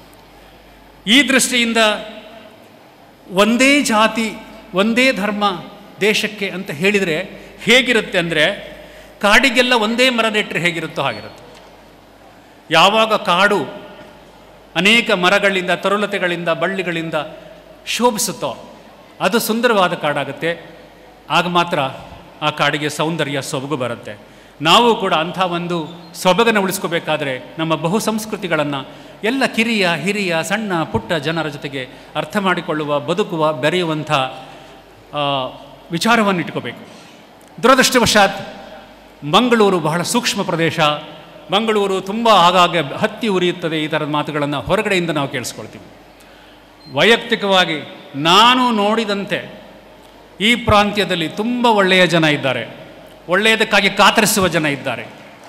ಈ ದೃಷ್ಟಿಯಿಂದ ಒಂದೇ ಜಾತಿ ಒಂದೇ ಧರ್ಮ ದೇಶಕ್ಕೆ ಅಂತ ಹೇಳಿದರೆ ಹೇಗಿರುತ್ತೆ ಅಂದರೆ, ಕಾಡಿಗೆಲ್ಲ ಒಂದೇ ಮರ ನೆಟ್ಟರೆ ಹೇಗಿರುತ್ತೋ ಹಾಗಿರುತ್ತೆ. ಯಾವಾಗ ಕಾಡು ಅನೇಕ ಮರಗಳಿಂದ, ತರುಲತೆಗಳಿಂದ, ಬಳ್ಳಿಗಳಿಂದ ಶೋಭಿಸುತ್ತೋ ಅದು ಸುಂದರವಾದ ಕಾಡಾಗುತ್ತೆ. ಆಗ ಮಾತ್ರ ಆ ಕಾಡಿಗೆ ಸೌಂದರ್ಯ, ಸೊಬಗು ಬರುತ್ತೆ. ನಾವು ಕೂಡ ಅಂಥ ಒಂದು ಸೊಬಗನ್ನು ಉಳಿಸ್ಕೋಬೇಕಾದ್ರೆ ನಮ್ಮ ಬಹು ಸಂಸ್ಕೃತಿಗಳನ್ನು ಎಲ್ಲ ಕಿರಿಯ ಹಿರಿಯ ಸಣ್ಣ ಪುಟ್ಟ ಜನರ ಜೊತೆಗೆ ಅರ್ಥ ಮಾಡಿಕೊಳ್ಳುವ, ಬದುಕುವ, ಬೆರೆಯುವಂಥ ವಿಚಾರವನ್ನು ಇಟ್ಕೋಬೇಕು. ದುರದೃಷ್ಟವಶಾತ್ ಮಂಗಳೂರು ಬಹಳ ಸೂಕ್ಷ್ಮ ಪ್ರದೇಶ. ಮಂಗಳೂರು ತುಂಬ ಆಗಾಗ್ಗೆ ಹತ್ತಿ ಉರಿಯುತ್ತದೆ. ಈ ಥರದ ಮಾತುಗಳನ್ನು ಹೊರಗಡೆಯಿಂದ ನಾವು ಕೇಳಿಸ್ಕೊಳ್ತೀವಿ. ವೈಯಕ್ತಿಕವಾಗಿ ನಾನು ನೋಡಿದಂತೆ ಈ ಪ್ರಾಂತ್ಯದಲ್ಲಿ ತುಂಬ ಒಳ್ಳೆಯ ಜನ ಇದ್ದಾರೆ, ಒಳ್ಳೆಯದಕ್ಕಾಗಿ ಕಾತರಿಸುವ ಜನ ಇದ್ದಾರೆ.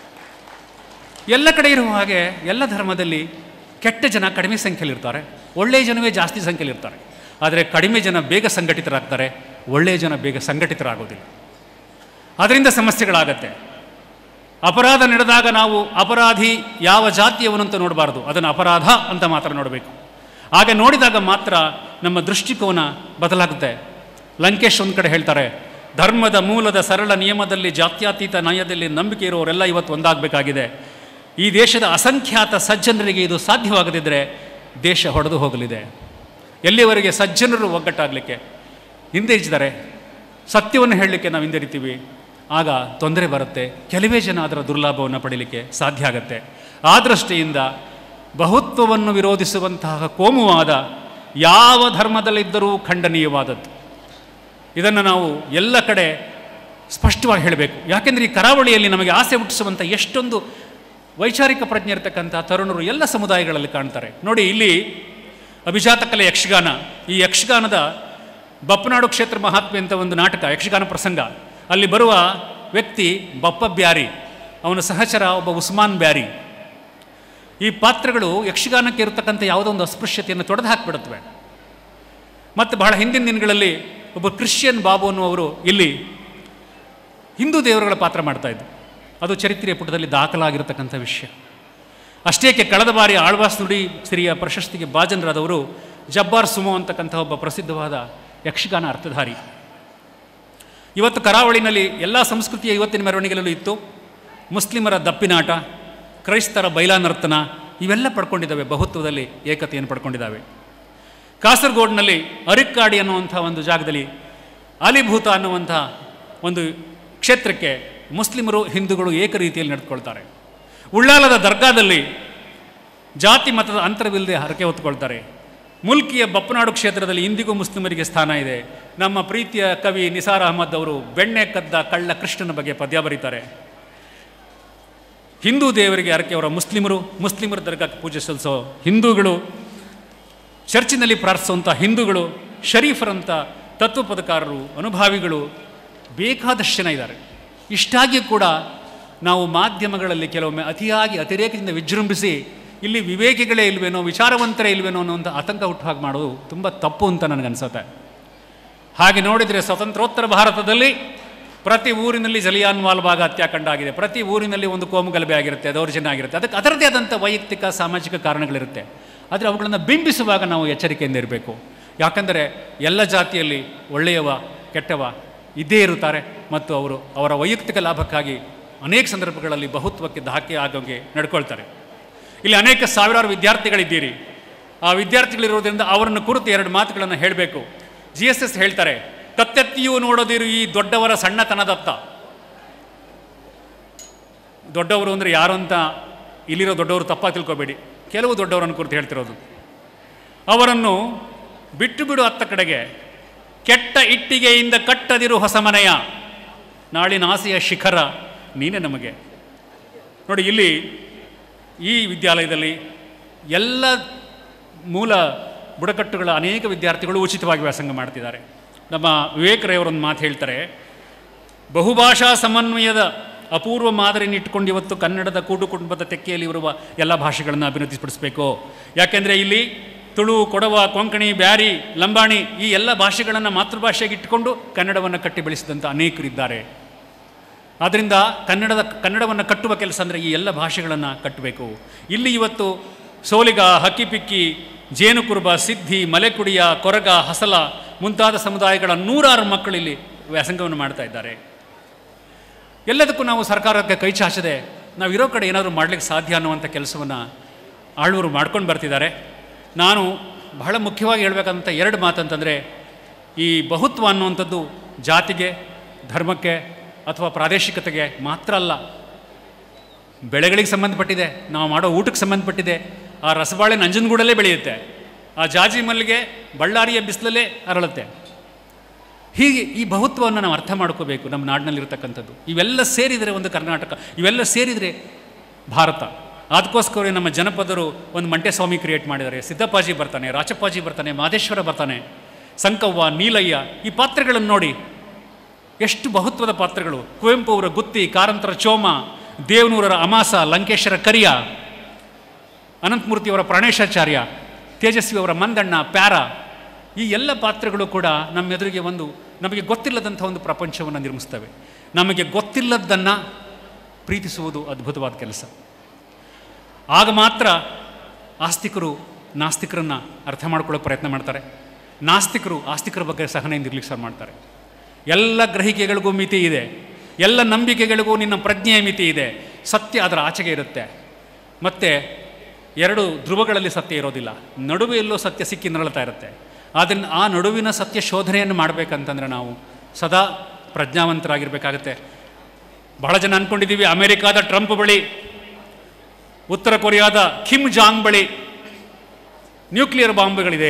ಎಲ್ಲ ಕಡೆ ಇರುವ ಹಾಗೆ ಎಲ್ಲ ಧರ್ಮದಲ್ಲಿ ಕೆಟ್ಟ ಜನ ಕಡಿಮೆ ಸಂಖ್ಯೆಯಲ್ಲಿರ್ತಾರೆ, ಒಳ್ಳೆಯ ಜನವೇ ಜಾಸ್ತಿ ಸಂಖ್ಯೆಯಲ್ಲಿರ್ತಾರೆ. ಆದರೆ ಕಡಿಮೆ ಜನ ಬೇಗ ಸಂಘಟಿತರಾಗ್ತಾರೆ, ಒಳ್ಳೆಯ ಜನ ಬೇಗ ಸಂಘಟಿತರಾಗೋದಿಲ್ಲ. ಅದರಿಂದ ಸಮಸ್ಯೆಗಳಾಗತ್ತೆ. ಅಪರಾಧ ನಡೆದಾಗ ನಾವು ಅಪರಾಧಿ ಯಾವ ಜಾತಿಯವನಂತ ನೋಡಬಾರ್ದು, ಅದನ್ನು ಅಪರಾಧ ಅಂತ ಮಾತ್ರ ನೋಡಬೇಕು. ಹಾಗೆ ನೋಡಿದಾಗ ಮಾತ್ರ ನಮ್ಮ ದೃಷ್ಟಿಕೋನ ಬದಲಾಗುತ್ತೆ. ಲಂಕೇಶ್ ಒಂದು ಕಡೆ ಹೇಳ್ತಾರೆ, ಧರ್ಮದ ಮೂಲದ ಸರಳ ನಿಯಮದಲ್ಲಿ, ಜಾತ್ಯತೀತ ನ್ಯಾಯದಲ್ಲಿ ನಂಬಿಕೆ ಇರುವವರೆಲ್ಲ ಇವತ್ತು ಒಂದಾಗಬೇಕಾಗಿದೆ. ಈ ದೇಶದ ಅಸಂಖ್ಯಾತ ಸಜ್ಜನರಿಗೆ ಇದು ಸಾಧ್ಯವಾಗದಿದ್ದರೆ ದೇಶ ಹೊಡೆದು ಹೋಗಲಿದೆ. ಎಲ್ಲಿವರೆಗೆ ಸಜ್ಜನರು ಒಗ್ಗಟ್ಟಾಗಲಿಕ್ಕೆ ಹಿಂದಿರಿಸಿದ್ದಾರೆ, ಸತ್ಯವನ್ನು ಹೇಳಲಿಕ್ಕೆ ನಾವು ಹಿಂದಿರಿತೀವಿ, ಆಗ ತೊಂದರೆ ಬರುತ್ತೆ. ಕೆಲವೇ ಜನ ಅದರ ದುರ್ಲಾಭವನ್ನು ಪಡೀಲಿಕ್ಕೆ ಸಾಧ್ಯ ಆಗುತ್ತೆ. ಆ ದೃಷ್ಟಿಯಿಂದ ಬಹುತ್ವವನ್ನು ವಿರೋಧಿಸುವಂತಹ ಕೋಮುವಾದ ಯಾವ ಧರ್ಮದಲ್ಲಿದ್ದರೂ ಖಂಡನೀಯವಾದದ್ದು. ಇದನ್ನು ನಾವು ಎಲ್ಲ ಕಡೆ ಸ್ಪಷ್ಟವಾಗಿ ಹೇಳಬೇಕು. ಯಾಕೆಂದರೆ ಈ ಕರಾವಳಿಯಲ್ಲಿ ನಮಗೆ ಆಸೆ ಹುಟ್ಟಿಸುವಂಥ ಎಷ್ಟೊಂದು ವೈಚಾರಿಕ ಪ್ರಜ್ಞೆ ಇರತಕ್ಕಂಥ ತರುಣರು ಎಲ್ಲ ಸಮುದಾಯಗಳಲ್ಲಿ ಕಾಣ್ತಾರೆ. ನೋಡಿ, ಇಲ್ಲಿ ಅಭಿಜಾತ ಕಲೆ ಯಕ್ಷಗಾನ, ಈ ಯಕ್ಷಗಾನದ ಬಪ್ಪನಾಡು ಕ್ಷೇತ್ರ ಮಹಾತ್ಮೆ ಅಂತ ಒಂದು ನಾಟಕ, ಯಕ್ಷಗಾನ ಪ್ರಸಂಗ. ಅಲ್ಲಿ ಬರುವ ವ್ಯಕ್ತಿ ಬಪ್ಪ ಬ್ಯಾರಿ, ಅವನ ಸಹಚರ ಒಬ್ಬ ಉಸ್ಮಾನ್ ಬ್ಯಾರಿ. ಈ ಪಾತ್ರಗಳು ಯಕ್ಷಗಾನಕ್ಕೆ ಇರತಕ್ಕಂಥ ಯಾವುದೋ ಒಂದು ಅಸ್ಪೃಶ್ಯತೆಯನ್ನು ತೊಡೆದು ಹಾಕಿಬಿಡುತ್ತವೆ. ಮತ್ತು ಬಹಳ ಹಿಂದಿನ ದಿನಗಳಲ್ಲಿ ಒಬ್ಬ ಕ್ರಿಶ್ಚಿಯನ್ ಬಾಬು ಅನ್ನುವರು ಇಲ್ಲಿ ಹಿಂದೂ ದೇವರುಗಳ ಪಾತ್ರ ಮಾಡ್ತಾಯಿದ್ರು. ಅದು ಚರಿತ್ರೆಯ ಪುಟದಲ್ಲಿ ದಾಖಲಾಗಿರತಕ್ಕಂಥ ವಿಷಯ. ಅಷ್ಟೇಕೆ ಕಳೆದ ಬಾರಿ ಆಳ್ವಾಸ್ ನುಡಿ ಸಿರಿಯ ಪ್ರಶಸ್ತಿಗೆ ಭಾಜನರಾದವರು ಜಬ್ಬಾರ್ ಸುಮೋ ಅಂತಕ್ಕಂಥ ಒಬ್ಬ ಪ್ರಸಿದ್ಧವಾದ ಯಕ್ಷಗಾನ ಅರ್ಥಧಾರಿ. ಇವತ್ತು ಕರಾವಳಿನಲ್ಲಿ ಎಲ್ಲ ಸಂಸ್ಕೃತಿಯ ಇವತ್ತಿನ ಮೆರವಣಿಗೆಯಲ್ಲೂ ಇತ್ತು. ಮುಸ್ಲಿಮರ ದಪ್ಪಿನಾಟ, ಕ್ರೈಸ್ತರ ಬೈಲಾ ನರ್ತನ ಇವೆಲ್ಲ ಪಡ್ಕೊಂಡಿದ್ದಾವೆ, ಬಹುತ್ವದಲ್ಲಿ ಏಕತೆಯನ್ನು ಪಡ್ಕೊಂಡಿದ್ದಾವೆ. ಕಾಸರಗೋಡಿನಲ್ಲಿ ಅರಿಕ್ಕಾಡಿ ಅನ್ನುವಂಥ ಒಂದು ಜಾಗದಲ್ಲಿ ಅಲಿಭೂತ ಅನ್ನುವಂಥ ಒಂದು ಕ್ಷೇತ್ರಕ್ಕೆ ಮುಸ್ಲಿಮರು ಹಿಂದೂಗಳು ಏಕ ರೀತಿಯಲ್ಲಿ ನಡೆದುಕೊಳ್ತಾರೆ. ಉಳ್ಳಾಲದ ದರ್ಗಾದಲ್ಲಿ ಜಾತಿ ಮತದ ಅಂತರವಿಲ್ಲದೆ ಹರಕೆ ಹೊತ್ತುಕೊಳ್ತಾರೆ. ಮುಲ್ಕಿಯ ಬಪ್ಪನಾಡು ಕ್ಷೇತ್ರದಲ್ಲಿ ಇಂದಿಗೂ ಮುಸ್ಲಿಮರಿಗೆ ಸ್ಥಾನ ಇದೆ. ನಮ್ಮ ಪ್ರೀತಿಯ ಕವಿ ನಿಸಾರ್ ಅಹಮದ್ ಅವರು ಬೆಣ್ಣೆ ಕದ್ದ ಕಳ್ಳ ಕೃಷ್ಣನ ಬಗ್ಗೆ ಪದ್ಯ ಬರೀತಾರೆ. ಹಿಂದೂ ದೇವರಿಗೆ ಹರಕೆ ಅವರ ಮುಸ್ಲಿಮರು, ಮುಸ್ಲಿಮರ ದರ್ಗಾಕ್ಕೆ ಪೂಜೆ ಸಲ್ಲಿಸೋ ಹಿಂದೂಗಳು, ಚರ್ಚಿನಲ್ಲಿ ಪ್ರಾರ್ಥಿಸುವಂಥ ಹಿಂದೂಗಳು, ಶರೀಫರಂಥ ತತ್ವಪದಕಾರರು, ಅನುಭಾವಿಗಳು ಬೇಕಾದಷ್ಟು ಜನ ಇದ್ದಾರೆ. ಇಷ್ಟಾಗಿಯೂ ಕೂಡ ನಾವು ಮಾಧ್ಯಮಗಳಲ್ಲಿ ಕೆಲವೊಮ್ಮೆ ಅತಿಯಾಗಿ ಅತಿರೇಕದಿಂದ ವಿಜೃಂಭಿಸಿ ಇಲ್ಲಿ ವಿವೇಕಿಗಳೇ ಇಲ್ವೇನೋ, ವಿಚಾರವಂತರೇ ಇಲ್ವೇನೋ ಅನ್ನೋಂಥ ಆತಂಕ ಹುಟ್ಟು ಹಾಗೆ ಮಾಡೋದು ತುಂಬ ತಪ್ಪು ಅಂತ ನನಗನ್ಸುತ್ತೆ. ಹಾಗೆ ನೋಡಿದರೆ ಸ್ವತಂತ್ರೋತ್ತರ ಭಾರತದಲ್ಲಿ ಪ್ರತಿ ಊರಿನಲ್ಲಿ ಜಲಿಯಾನ್ ವಾಲ್ಬಾಗ್ ಹತ್ಯಾಕಾಂಡ ಆಗಿದೆ, ಪ್ರತಿ ಊರಿನಲ್ಲಿ ಒಂದು ಕೋಮು ಗಲಭೆ ಆಗಿರುತ್ತೆ, ದೌರ್ಜನ್ಯ ಆಗಿರುತ್ತೆ. ಅದಕ್ಕೆ ಅದರದ್ದೇ ಆದಂಥ ವೈಯಕ್ತಿಕ ಸಾಮಾಜಿಕ ಕಾರಣಗಳಿರುತ್ತೆ. ಆದರೆ ಅವುಗಳನ್ನು ಬಿಂಬಿಸುವಾಗ ನಾವು ಎಚ್ಚರಿಕೆಯಿಂದ ಇರಬೇಕು. ಯಾಕಂದರೆ ಎಲ್ಲ ಜಾತಿಯಲ್ಲಿ ಒಳ್ಳೆಯವ ಕೆಟ್ಟವ ಇದ್ದೇ ಇರುತ್ತಾರೆ ಮತ್ತು ಅವರು ಅವರ ವೈಯಕ್ತಿಕ ಲಾಭಕ್ಕಾಗಿ ಅನೇಕ ಸಂದರ್ಭಗಳಲ್ಲಿ ಬಹುತ್ವಕ್ಕೆ ಧಕ್ಕೆ ಆಗೋಂಗೆ ನಡ್ಕೊಳ್ತಾರೆ. ಇಲ್ಲಿ ಅನೇಕ ಸಾವಿರಾರು ವಿದ್ಯಾರ್ಥಿಗಳಿದ್ದೀರಿ. ಆ ವಿದ್ಯಾರ್ಥಿಗಳಿರೋದ್ರಿಂದ ಅವರನ್ನು ಕುರಿತು ಎರಡು ಮಾತುಗಳನ್ನು ಹೇಳಬೇಕು. ಜಿ ಎಸ್ ಎಸ್ ಹೇಳ್ತಾರೆ, ಕತ್ತೆತ್ತಿಯೂ ನೋಡೋದಿರು ಈ ದೊಡ್ಡವರ ಸಣ್ಣತನದತ್ತ. ದೊಡ್ಡವರು ಅಂದರೆ ಯಾರು ಅಂತ ಇಲ್ಲಿರೋ ದೊಡ್ಡವರು ತಪ್ಪಾಗಿ ತಿಳ್ಕೊಬೇಡಿ, ಕೆಲವು ದೊಡ್ಡವರನ್ನು ಕುರಿತು ಹೇಳ್ತಿರೋದು. ಅವರನ್ನು ಬಿಟ್ಟು ಬಿಡು ಅತ್ತ ಕಡೆಗೆ, ಕೆಟ್ಟ ಇಟ್ಟಿಗೆಯಿಂದ ಕಟ್ಟದಿರು ಹೊಸ ಮನೆಯ, ನಾಳಿನ ಆಸೆಯ ಶಿಖರ ನೀನೇ ನಮಗೆ. ನೋಡಿ, ಇಲ್ಲಿ ಈ ವಿದ್ಯಾಲಯದಲ್ಲಿ ಎಲ್ಲ ಮೂಲ ಬುಡಕಟ್ಟುಗಳ ಅನೇಕ ವಿದ್ಯಾರ್ಥಿಗಳು ಉಚಿತವಾಗಿ ವ್ಯಾಸಂಗ ಮಾಡ್ತಿದ್ದಾರೆ. ನಮ್ಮ ವಿವೇಕರವರೊಂದು ಮಾತು ಹೇಳ್ತಾರೆ, ಬಹುಭಾಷಾ ಸಮನ್ವಯದ ಅಪೂರ್ವ ಮಾದರಿಯನ್ನು ಇಟ್ಟುಕೊಂಡು ಇವತ್ತು ಕನ್ನಡದ ಕೂಡು ಕುಟುಂಬದ ತೆಕ್ಕೆಯಲ್ಲಿ ಇರುವ ಎಲ್ಲ ಭಾಷೆಗಳನ್ನು ಅಭಿವೃದ್ಧಿಪಡಿಸಬೇಕು. ಯಾಕೆಂದರೆ ಇಲ್ಲಿ ತುಳು, ಕೊಡವ, ಕೊಂಕಣಿ, ಬ್ಯಾರಿ, ಲಂಬಾಣಿ ಈ ಎಲ್ಲ ಭಾಷೆಗಳನ್ನು ಮಾತೃಭಾಷೆಗೆ ಇಟ್ಟುಕೊಂಡು ಕನ್ನಡವನ್ನು ಕಟ್ಟಿ ಬೆಳೆಸಿದಂಥ ಅನೇಕರಿದ್ದಾರೆ. ಆದ್ದರಿಂದ ಕನ್ನಡದ ಕನ್ನಡವನ್ನು ಕಟ್ಟುವ ಕೆಲಸ ಅಂದರೆ ಈ ಎಲ್ಲ ಭಾಷೆಗಳನ್ನು ಕಟ್ಟಬೇಕು. ಇಲ್ಲಿ ಇವತ್ತು ಸೋಲಿಗ, ಹಕ್ಕಿಪಿಕ್ಕಿ, ಜೇನುಕುರುಬ, ಸಿದ್ಧಿ, ಮಲೆಕುಡಿಯ, ಕೊರಗ, ಹಸಲ ಮುಂತಾದ ಸಮುದಾಯಗಳ ನೂರಾರು ಮಕ್ಕಳು ಇಲ್ಲಿ ವ್ಯಾಸಂಗವನ್ನು ಮಾಡ್ತಾ ಇದ್ದಾರೆ. ಎಲ್ಲದಕ್ಕೂ ನಾವು ಸರ್ಕಾರಕ್ಕೆ ಕೈ ಚಾಚದೆ ನಾವು ಇರೋ ಕಡೆ ಏನಾದರೂ ಮಾಡಲಿಕ್ಕೆ ಸಾಧ್ಯ ಅನ್ನುವಂಥ ಕೆಲಸವನ್ನು ಆಳ್ವರು ಮಾಡ್ಕೊಂಡು ಬರ್ತಿದ್ದಾರೆ. ನಾನು ಬಹಳ ಮುಖ್ಯವಾಗಿ ಹೇಳಬೇಕಂತ ಎರಡು ಮಾತಂತಂದರೆ, ಈ ಬಹುತ್ವ ಅನ್ನುವಂಥದ್ದು ಜಾತಿಗೆ, ಧರ್ಮಕ್ಕೆ ಅಥವಾ ಪ್ರಾದೇಶಿಕತೆಗೆ ಮಾತ್ರ ಅಲ್ಲ, ಬೆಳೆಗಳಿಗೆ ಸಂಬಂಧಪಟ್ಟಿದೆ, ನಾವು ಮಾಡೋ ಊಟಕ್ಕೆ ಸಂಬಂಧಪಟ್ಟಿದೆ. ಆ ರಸಬಾಳೆ ನಂಜನಗೂಡಲ್ಲೇ ಬೆಳೆಯುತ್ತೆ, ಆ ಜಾಜಿ ಮಲ್ಲಿಗೆ ಬಳ್ಳಾರಿಯ ಬಿಸಿಲಲ್ಲೇ ಅರಳುತ್ತೆ. ಹೀಗೆ ಈ ಬಹುತ್ವವನ್ನು ನಾವು ಅರ್ಥ ಮಾಡ್ಕೋಬೇಕು. ನಮ್ಮ ನಾಡಿನಲ್ಲಿರ್ತಕ್ಕಂಥದ್ದು ಇವೆಲ್ಲ ಸೇರಿದರೆ ಒಂದು ಕರ್ನಾಟಕ, ಇವೆಲ್ಲ ಸೇರಿದರೆ ಭಾರತ. ಅದಕ್ಕೋಸ್ಕರ ನಮ್ಮ ಜನಪದರು ಒಂದು ಮಂಟೆಸ್ವಾಮಿ ಕ್ರಿಯೇಟ್ ಮಾಡಿದ್ದಾರೆ. ಸಿದ್ದಪ್ಪಾಜಿ ಬರ್ತಾನೆ, ರಾಚಪ್ಪಾಜಿ ಬರ್ತಾನೆ, ಮಾದೇಶ್ವರ ಬರ್ತಾನೆ, ಸಂಕವ್ವ, ನೀಲಯ್ಯ, ಈ ಪಾತ್ರಗಳನ್ನು ನೋಡಿ ಎಷ್ಟು ಬಹುತ್ವದ ಪಾತ್ರಗಳು. ಕುವೆಂಪು ಅವರ ಗುತ್ತಿ, ಕಾರಂತರ ಚೋಮ, ದೇವನೂರರ ಅಮಾಸ, ಲಂಕೇಶರ ಕರಿಯ, ಅನಂತಮೂರ್ತಿಯವರ ಪ್ರಾಣೇಶಾಚಾರ್ಯ, ತೇಜಸ್ವಿಯವರ ಮಂದಣ್ಣ, ಪ್ಯಾರ, ಈ ಎಲ್ಲ ಪಾತ್ರಗಳು ಕೂಡ ನಮ್ಮೆದುರಿಗೆ ಒಂದು ನಮಗೆ ಗೊತ್ತಿಲ್ಲದಂಥ ಒಂದು ಪ್ರಪಂಚವನ್ನು ನಿರ್ಮಿಸ್ತವೆ. ನಮಗೆ ಗೊತ್ತಿಲ್ಲದ್ದನ್ನು ಪ್ರೀತಿಸುವುದು ಅದ್ಭುತವಾದ ಕೆಲಸ. ಆಗ ಮಾತ್ರ ಆಸ್ತಿಕರು ನಾಸ್ತಿಕರನ್ನು ಅರ್ಥ ಮಾಡ್ಕೊಳ್ಳೋಕೆ ಪ್ರಯತ್ನ ಮಾಡ್ತಾರೆ, ನಾಸ್ತಿಕರು ಆಸ್ತಿಕರ ಬಗ್ಗೆ ಸಹನೆಯಿಂದ ಇರ್ಲಿಕ್ಕೆ ಮಾಡ್ತಾರೆ. ಎಲ್ಲ ಗ್ರಹಿಕೆಗಳಿಗೂ ಮಿತಿ ಇದೆ, ಎಲ್ಲ ನಂಬಿಕೆಗಳಿಗೂ ನಿನ್ನ ಪ್ರಜ್ಞೆಯ ಮಿತಿ ಇದೆ. ಸತ್ಯ ಅದರ ಆಚೆಗೆ ಇರುತ್ತೆ. ಮತ್ತು ಎರಡು ಧ್ರುವಗಳಲ್ಲಿ ಸತ್ಯ ಇರೋದಿಲ್ಲ, ನಡುವೆ ಎಲ್ಲೋ ಸತ್ಯ ಸಿಕ್ಕಿ ನರಳ್ತಾ ಇರುತ್ತೆ. ಆದ್ದರಿಂದ ಆ ನಡುವಿನ ಸತ್ಯ ಶೋಧನೆಯನ್ನು ಮಾಡಬೇಕಂತಂದರೆ ನಾವು ಸದಾ ಪ್ರಜ್ಞಾವಂತರಾಗಿರಬೇಕಾಗತ್ತೆ. ಬಹಳ ಜನ ಅಂದ್ಕೊಂಡಿದ್ದೀವಿ ಅಮೆರಿಕಾದ ಟ್ರಂಪ್ ಬಳಿ, ಉತ್ತರ ಕೊರಿಯಾದ ಕಿಮ್ ಜಾಂಗ್ ಬಳಿ ನ್ಯೂಕ್ಲಿಯರ್ ಬಾಂಬ್ಗಳಿದೆ.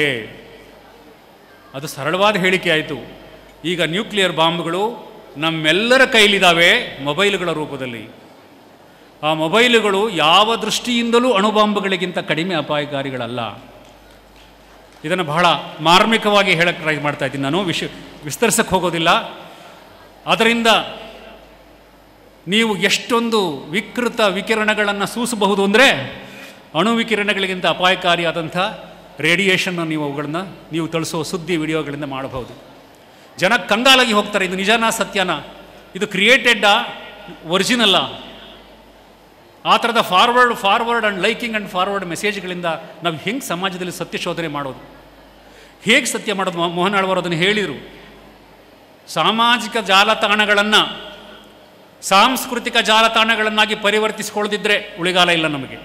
ಅದು ಸರಳವಾದ ಹೇಳಿಕೆ ಆಯಿತು. ಈಗ ನ್ಯೂಕ್ಲಿಯರ್ ಬಾಂಬ್ಗಳು ನಮ್ಮೆಲ್ಲರ ಕೈಲಿದ್ದಾವೆ, ಮೊಬೈಲ್ಗಳ ರೂಪದಲ್ಲಿ. ಆ ಮೊಬೈಲುಗಳು ಯಾವ ದೃಷ್ಟಿಯಿಂದಲೂ ಅಣುಬಾಂಬ್ಗಳಿಗಿಂತ ಕಡಿಮೆ ಅಪಾಯಕಾರಿಗಳಲ್ಲ. ಇದನ್ನು ಬಹಳ ಮಾರ್ಮಿಕವಾಗಿ ಹೇಳಕ್ಕೆ ಟ್ರೈ ಮಾಡ್ತಾ ಇದ್ದೀನಿ ನಾನು, ವಿಷ ವಿಸ್ತರಿಸಕ್ಕೆ ಹೋಗೋದಿಲ್ಲ. ಅದರಿಂದ ನೀವು ಎಷ್ಟೊಂದು ವಿಕೃತ ವಿಕಿರಣಗಳನ್ನು ಸೂಸಬಹುದು ಅಂದರೆ, ಅಣು ವಿಕಿರಣಗಳಿಗಿಂತ ಅಪಾಯಕಾರಿಯಾದಂಥ ರೇಡಿಯೇಷನ್ನ ನೀವು ಅವುಗಳನ್ನು ನೀವು ತಳಿಸೋ ಸುದ್ದಿ ವಿಡಿಯೋಗಳಿಂದ ಮಾಡಬಹುದು. ಜನ ಕಂಗಾಲಾಗಿ ಹೋಗ್ತಾರೆ, ಇದು ನಿಜನಾ ಸತ್ಯನ, ಇದು ಕ್ರಿಯೇಟೆಡ್ಡಾ ಒರಿಜಿನಲ್ಲ. ಆ ಥರದ forward forward and liking and forward ಮೆಸೇಜ್ಗಳಿಂದ ನಾವು ಹೆಂಗೆ ಸಮಾಜದಲ್ಲಿ ಸತ್ಯ ಶೋಧನೆ ಮಾಡೋದು, ಹೇಗೆ ಸತ್ಯ ಮಾಡೋದು? ಮೋಹನ್ ಆಳ್ವರು ಅದನ್ನು ಹೇಳಿದರು. ಸಾಮಾಜಿಕ ಜಾಲತಾಣಗಳನ್ನು ಸಾಂಸ್ಕೃತಿಕ ಜಾಲತಾಣಗಳನ್ನಾಗಿ ಪರಿವರ್ತಿಸಿಕೊಳ್ಳದಿದ್ದರೆ ಉಳಿಗಾಲ ಇಲ್ಲ ನಮಗೆ.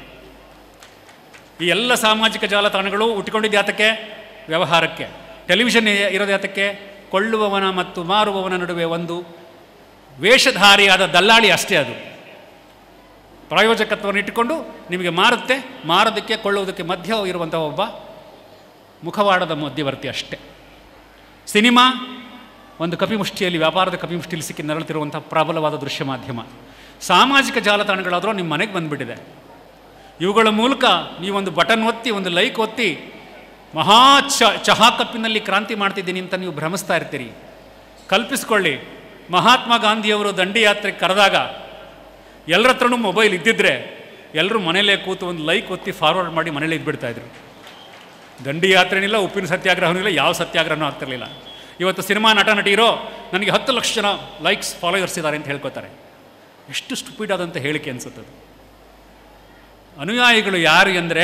ಈ ಎಲ್ಲ ಸಾಮಾಜಿಕ ಜಾಲತಾಣಗಳು ಹುಟ್ಟಿಕೊಂಡಿದ್ದು ಯಾತಕ್ಕೆ? ವ್ಯವಹಾರಕ್ಕೆ. ಟೆಲಿವಿಷನ್ ಇರೋದು ಯಾತಕ್ಕೆ? ಕೊಳ್ಳುವವನ ಮತ್ತು ಮಾರುವವನ ನಡುವೆ ಒಂದು ವೇಷಧಾರಿಯಾದ ದಲ್ಲಾಳಿ ಅಷ್ಟೇ. ಅದು ಪ್ರಾಯೋಜಕತ್ವವನ್ನು ಇಟ್ಟುಕೊಂಡು ನಿಮಗೆ ಮಾರುತ್ತೆ, ಮಾರೋದಕ್ಕೆ ಕೊಳ್ಳುವುದಕ್ಕೆ ಮಧ್ಯ ಇರುವಂಥ ಒಬ್ಬ ಮುಖವಾಡದ ಮಧ್ಯವರ್ತಿ ಅಷ್ಟೇ. ಸಿನಿಮಾ ಒಂದು ಕಪಿಮುಷ್ಟಿಯಲ್ಲಿ, ವ್ಯಾಪಾರದ ಕಪಿಮುಷ್ಟಿಯಲ್ಲಿ ಸಿಕ್ಕಿ ನರಳುತ್ತಿರುವಂಥ ಪ್ರಬಲವಾದ ದೃಶ್ಯ ಮಾಧ್ಯಮ. ಸಾಮಾಜಿಕ ಜಾಲತಾಣಗಳಾದರೂ ನಿಮ್ಮ ಮನೆಗೆ ಬಂದುಬಿಟ್ಟಿದೆ. ಇವುಗಳ ಮೂಲಕ ನೀವೊಂದು ಬಟನ್ ಒತ್ತಿ, ಒಂದು ಲೈಕ್ ಒತ್ತಿ, ಮಹಾ ಚ ಚಹಾ ಕಪ್ಪಿನಲ್ಲಿ ಕ್ರಾಂತಿ ಮಾಡ್ತಿದ್ದೀನಿ ಅಂತ ನೀವು ಭ್ರಮಿಸ್ತಾ ಇರ್ತೀರಿ. ಕಲ್ಪಿಸ್ಕೊಳ್ಳಿ, ಮಹಾತ್ಮ ಗಾಂಧಿಯವರು ದಂಡಿ ಯಾತ್ರೆಗೆ ಕರೆದಾಗ ಎಲ್ಲರ ಹತ್ರನೂ ಮೊಬೈಲ್ ಇದ್ದಿದ್ದರೆ ಎಲ್ಲರೂ ಮನೇಲೇ ಕೂತು ಒಂದು ಲೈಕ್ ಒತ್ತಿ ಫಾರ್ವರ್ಡ್ ಮಾಡಿ ಮನೇಲಿ ಇದ್ಬಿಡ್ತಾಯಿದ್ರು. ದಂಡಿ ಯಾತ್ರೆನಿಲ್ಲ, ಉಪ್ಪಿನ ಸತ್ಯಾಗ್ರಹನೂ ಇಲ್ಲ, ಯಾವ ಸತ್ಯಾಗ್ರಹನೂ ಆಗ್ತಿರಲಿಲ್ಲ. ಇವತ್ತು ಸಿನಿಮಾ ನಟ ನಟಿರೋ ನನಗೆ ಹತ್ತು ಲಕ್ಷ ಜನ ಲೈಕ್ಸ್ ಫಾಲೋವರ್ಸ್ ಇದ್ದಾರೆ ಅಂತ ಹೇಳ್ಕೊತಾರೆ. ಎಷ್ಟು ಸ್ಟುಪಿಡ್ ಆದಂಥ ಹೇಳಿಕೆ ಅನಿಸುತ್ತದೆ. ಅನುಯಾಯಿಗಳು ಯಾರು ಎಂದರೆ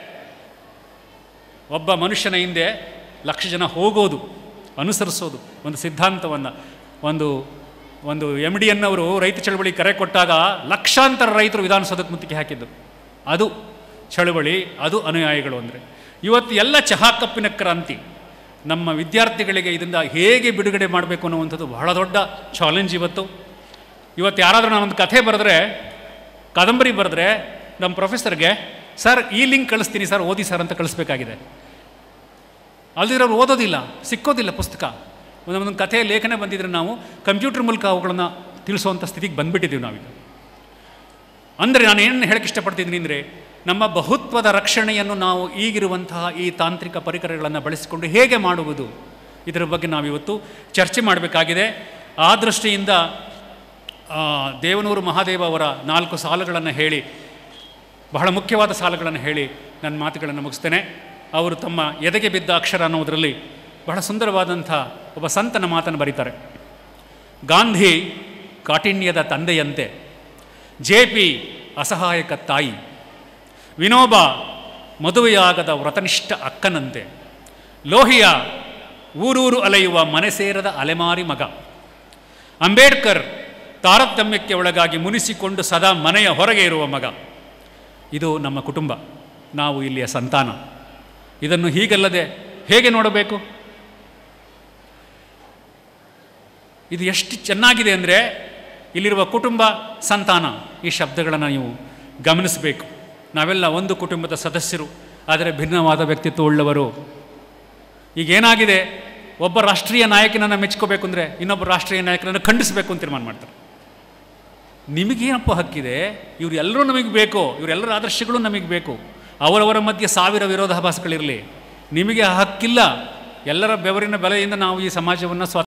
ಒಬ್ಬ ಮನುಷ್ಯನ ಹಿಂದೆ ಲಕ್ಷ ಜನ ಹೋಗೋದು, ಅನುಸರಿಸೋದು, ಒಂದು ಸಿದ್ಧಾಂತವನ್ನು. ಒಂದು ಒಂದು ಎಮ್ ಡಿ ಎನ್ನವರು ರೈತ ಚಳವಳಿ ಕರೆ ಕೊಟ್ಟಾಗ ಲಕ್ಷಾಂತರ ರೈತರು ವಿಧಾನಸೌಧಕ್ಕೆ ಮುತ್ತಿಗೆ ಹಾಕಿದ್ದು. ಅದು ಚಳವಳಿ, ಅದು ಅನುಯಾಯಿಗಳು ಅಂದರೆ. ಇವತ್ತು ಎಲ್ಲ ಚಹಾ ಕಪ್ಪಿನ ಕ್ರಾಂತಿ. ನಮ್ಮ ವಿದ್ಯಾರ್ಥಿಗಳಿಗೆ ಇದರಿಂದ ಹೇಗೆ ಬಿಡುಗಡೆ ಮಾಡಬೇಕು ಅನ್ನುವಂಥದ್ದು ಬಹಳ ದೊಡ್ಡ ಚಾಲೆಂಜ್ ಇವತ್ತು. ಇವತ್ತು ಯಾರಾದರೂ ನಾನೊಂದು ಕಥೆ ಬರೆದ್ರೆ, ಕಾದಂಬರಿ ಬರೆದ್ರೆ ನಮ್ಮ ಪ್ರೊಫೆಸರ್ಗೆ ಸರ್ ಈ ಲಿಂಕ್ ಕಳಿಸ್ತೀನಿ ಸರ್, ಓದಿ ಸರ್ ಅಂತ ಕಳಿಸ್ಬೇಕಾಗಿದೆ. ಅಲ್ದಿರೋರು ಓದೋದಿಲ್ಲ, ಸಿಕ್ಕೋದಿಲ್ಲ ಪುಸ್ತಕ. ಒಂದೊಂದು ಕಥೆಯ ಲೇಖನ ಬಂದಿದ್ರೆ ನಾವು ಕಂಪ್ಯೂಟರ್ ಮೂಲಕ ಅವುಗಳನ್ನು ತಿಳಿಸುವಂಥ ಸ್ಥಿತಿಗೆ ಬಂದುಬಿಟ್ಟಿದ್ದೀವಿ ನಾವೀಗ. ಅಂದರೆ ನಾನು ಏನು ಹೇಳಕ್ಕೆ ಇಷ್ಟಪಡ್ತಿದ್ದೀನಿ ಅಂದರೆ, ನಮ್ಮ ಬಹುತ್ವದ ರಕ್ಷಣೆಯನ್ನು ನಾವು ಈಗಿರುವಂತಹ ಈ ತಾಂತ್ರಿಕ ಪರಿಕರಗಳನ್ನು ಬಳಸಿಕೊಂಡು ಹೇಗೆ ಮಾಡುವುದು, ಇದರ ಬಗ್ಗೆ ನಾವಿವತ್ತು ಚರ್ಚೆ ಮಾಡಬೇಕಾಗಿದೆ. ಆ ದೃಷ್ಟಿಯಿಂದ ದೇವನೂರು ಮಹಾದೇವ ಅವರ ನಾಲ್ಕು ಸಾಲುಗಳನ್ನು ಹೇಳಿ, ಬಹಳ ಮುಖ್ಯವಾದ ಸಾಲುಗಳನ್ನು ಹೇಳಿ ನನ್ನ ಮಾತುಗಳನ್ನು ಮುಗಿಸ್ತೇನೆ. ಅವರು ತಮ್ಮ ಎದೆಗೆ ಬಿದ್ದ ಅಕ್ಷರ ಅನ್ನೋದರಲ್ಲಿ ಬಹಳ ಸುಂದರವಾದಂಥ ಒಬ್ಬ ಸಂತನ ಮಾತನ್ನು ಬರೀತಾರೆ. ಗಾಂಧಿ ಕಾಠಿಣ್ಯದ ತಂದೆಯಂತೆ, ಜೆ ಪಿ ಅಸಹಾಯಕ ತಾಯಿ, ವಿನೋಬ ಮದುವೆಯಾಗದ ವ್ರತನಿಷ್ಠ ಅಕ್ಕನಂತೆ, ಲೋಹಿಯ ಊರೂರು ಅಲೆಯುವ ಮನೆ ಸೇರದ ಅಲೆಮಾರಿ ಮಗ, ಅಂಬೇಡ್ಕರ್ ತಾರತಮ್ಯಕ್ಕೆ ಒಳಗಾಗಿ ಮುನಿಸಿಕೊಂಡು ಸದಾ ಮನೆಯ ಹೊರಗೆ ಇರುವ ಮಗ. ಇದು ನಮ್ಮ ಕುಟುಂಬ, ನಾವು ಇಲ್ಲಿಯ ಸಂತಾನ. ಇದನ್ನು ಹೀಗಲ್ಲದೆ ಹೇಗೆ ನೋಡಬೇಕು? ಇದು ಎಷ್ಟು ಚೆನ್ನಾಗಿದೆ ಅಂದರೆ, ಇಲ್ಲಿರುವ ಕುಟುಂಬ, ಸಂತಾನ, ಈ ಶಬ್ದಗಳನ್ನು ನೀವು ಗಮನಿಸಬೇಕು. ನಾವೆಲ್ಲ ಒಂದು ಕುಟುಂಬದ ಸದಸ್ಯರು, ಆದರೆ ಭಿನ್ನವಾದ ವ್ಯಕ್ತಿತ್ವ ಉಳ್ಳವರು. ಈಗೇನಾಗಿದೆ, ಒಬ್ಬ ರಾಷ್ಟ್ರೀಯ ನಾಯಕನನ್ನು ಮೆಚ್ಕೋಬೇಕು ಅಂದರೆ ಇನ್ನೊಬ್ಬ ರಾಷ್ಟ್ರೀಯ ನಾಯಕನನ್ನು ಖಂಡಿಸಬೇಕು ಅಂತ ತೀರ್ಮಾನ ಮಾಡ್ತಾರೆ. ನಿಮಗೇನಪ್ಪ ಹಕ್ಕಿದೆ? ಇವರೆಲ್ಲರೂ ನಮಗೆ ಬೇಕು, ಇವರೆಲ್ಲರ ಆದರ್ಶಗಳು ನಮಗೆ ಬೇಕು. ಅವರವರ ಮಧ್ಯೆ ಸಾವಿರ ವಿರೋಧಾಭಾಸಗಳಿರಲಿ, ನಿಮಗೆ ಹಕ್ಕಿಲ್ಲ. ಎಲ್ಲರ ಬೆವರಿನ ಬೆಲೆಯಿಂದ ನಾವು ಈ ಸಮಾಜವನ್ನು ಸ್ವ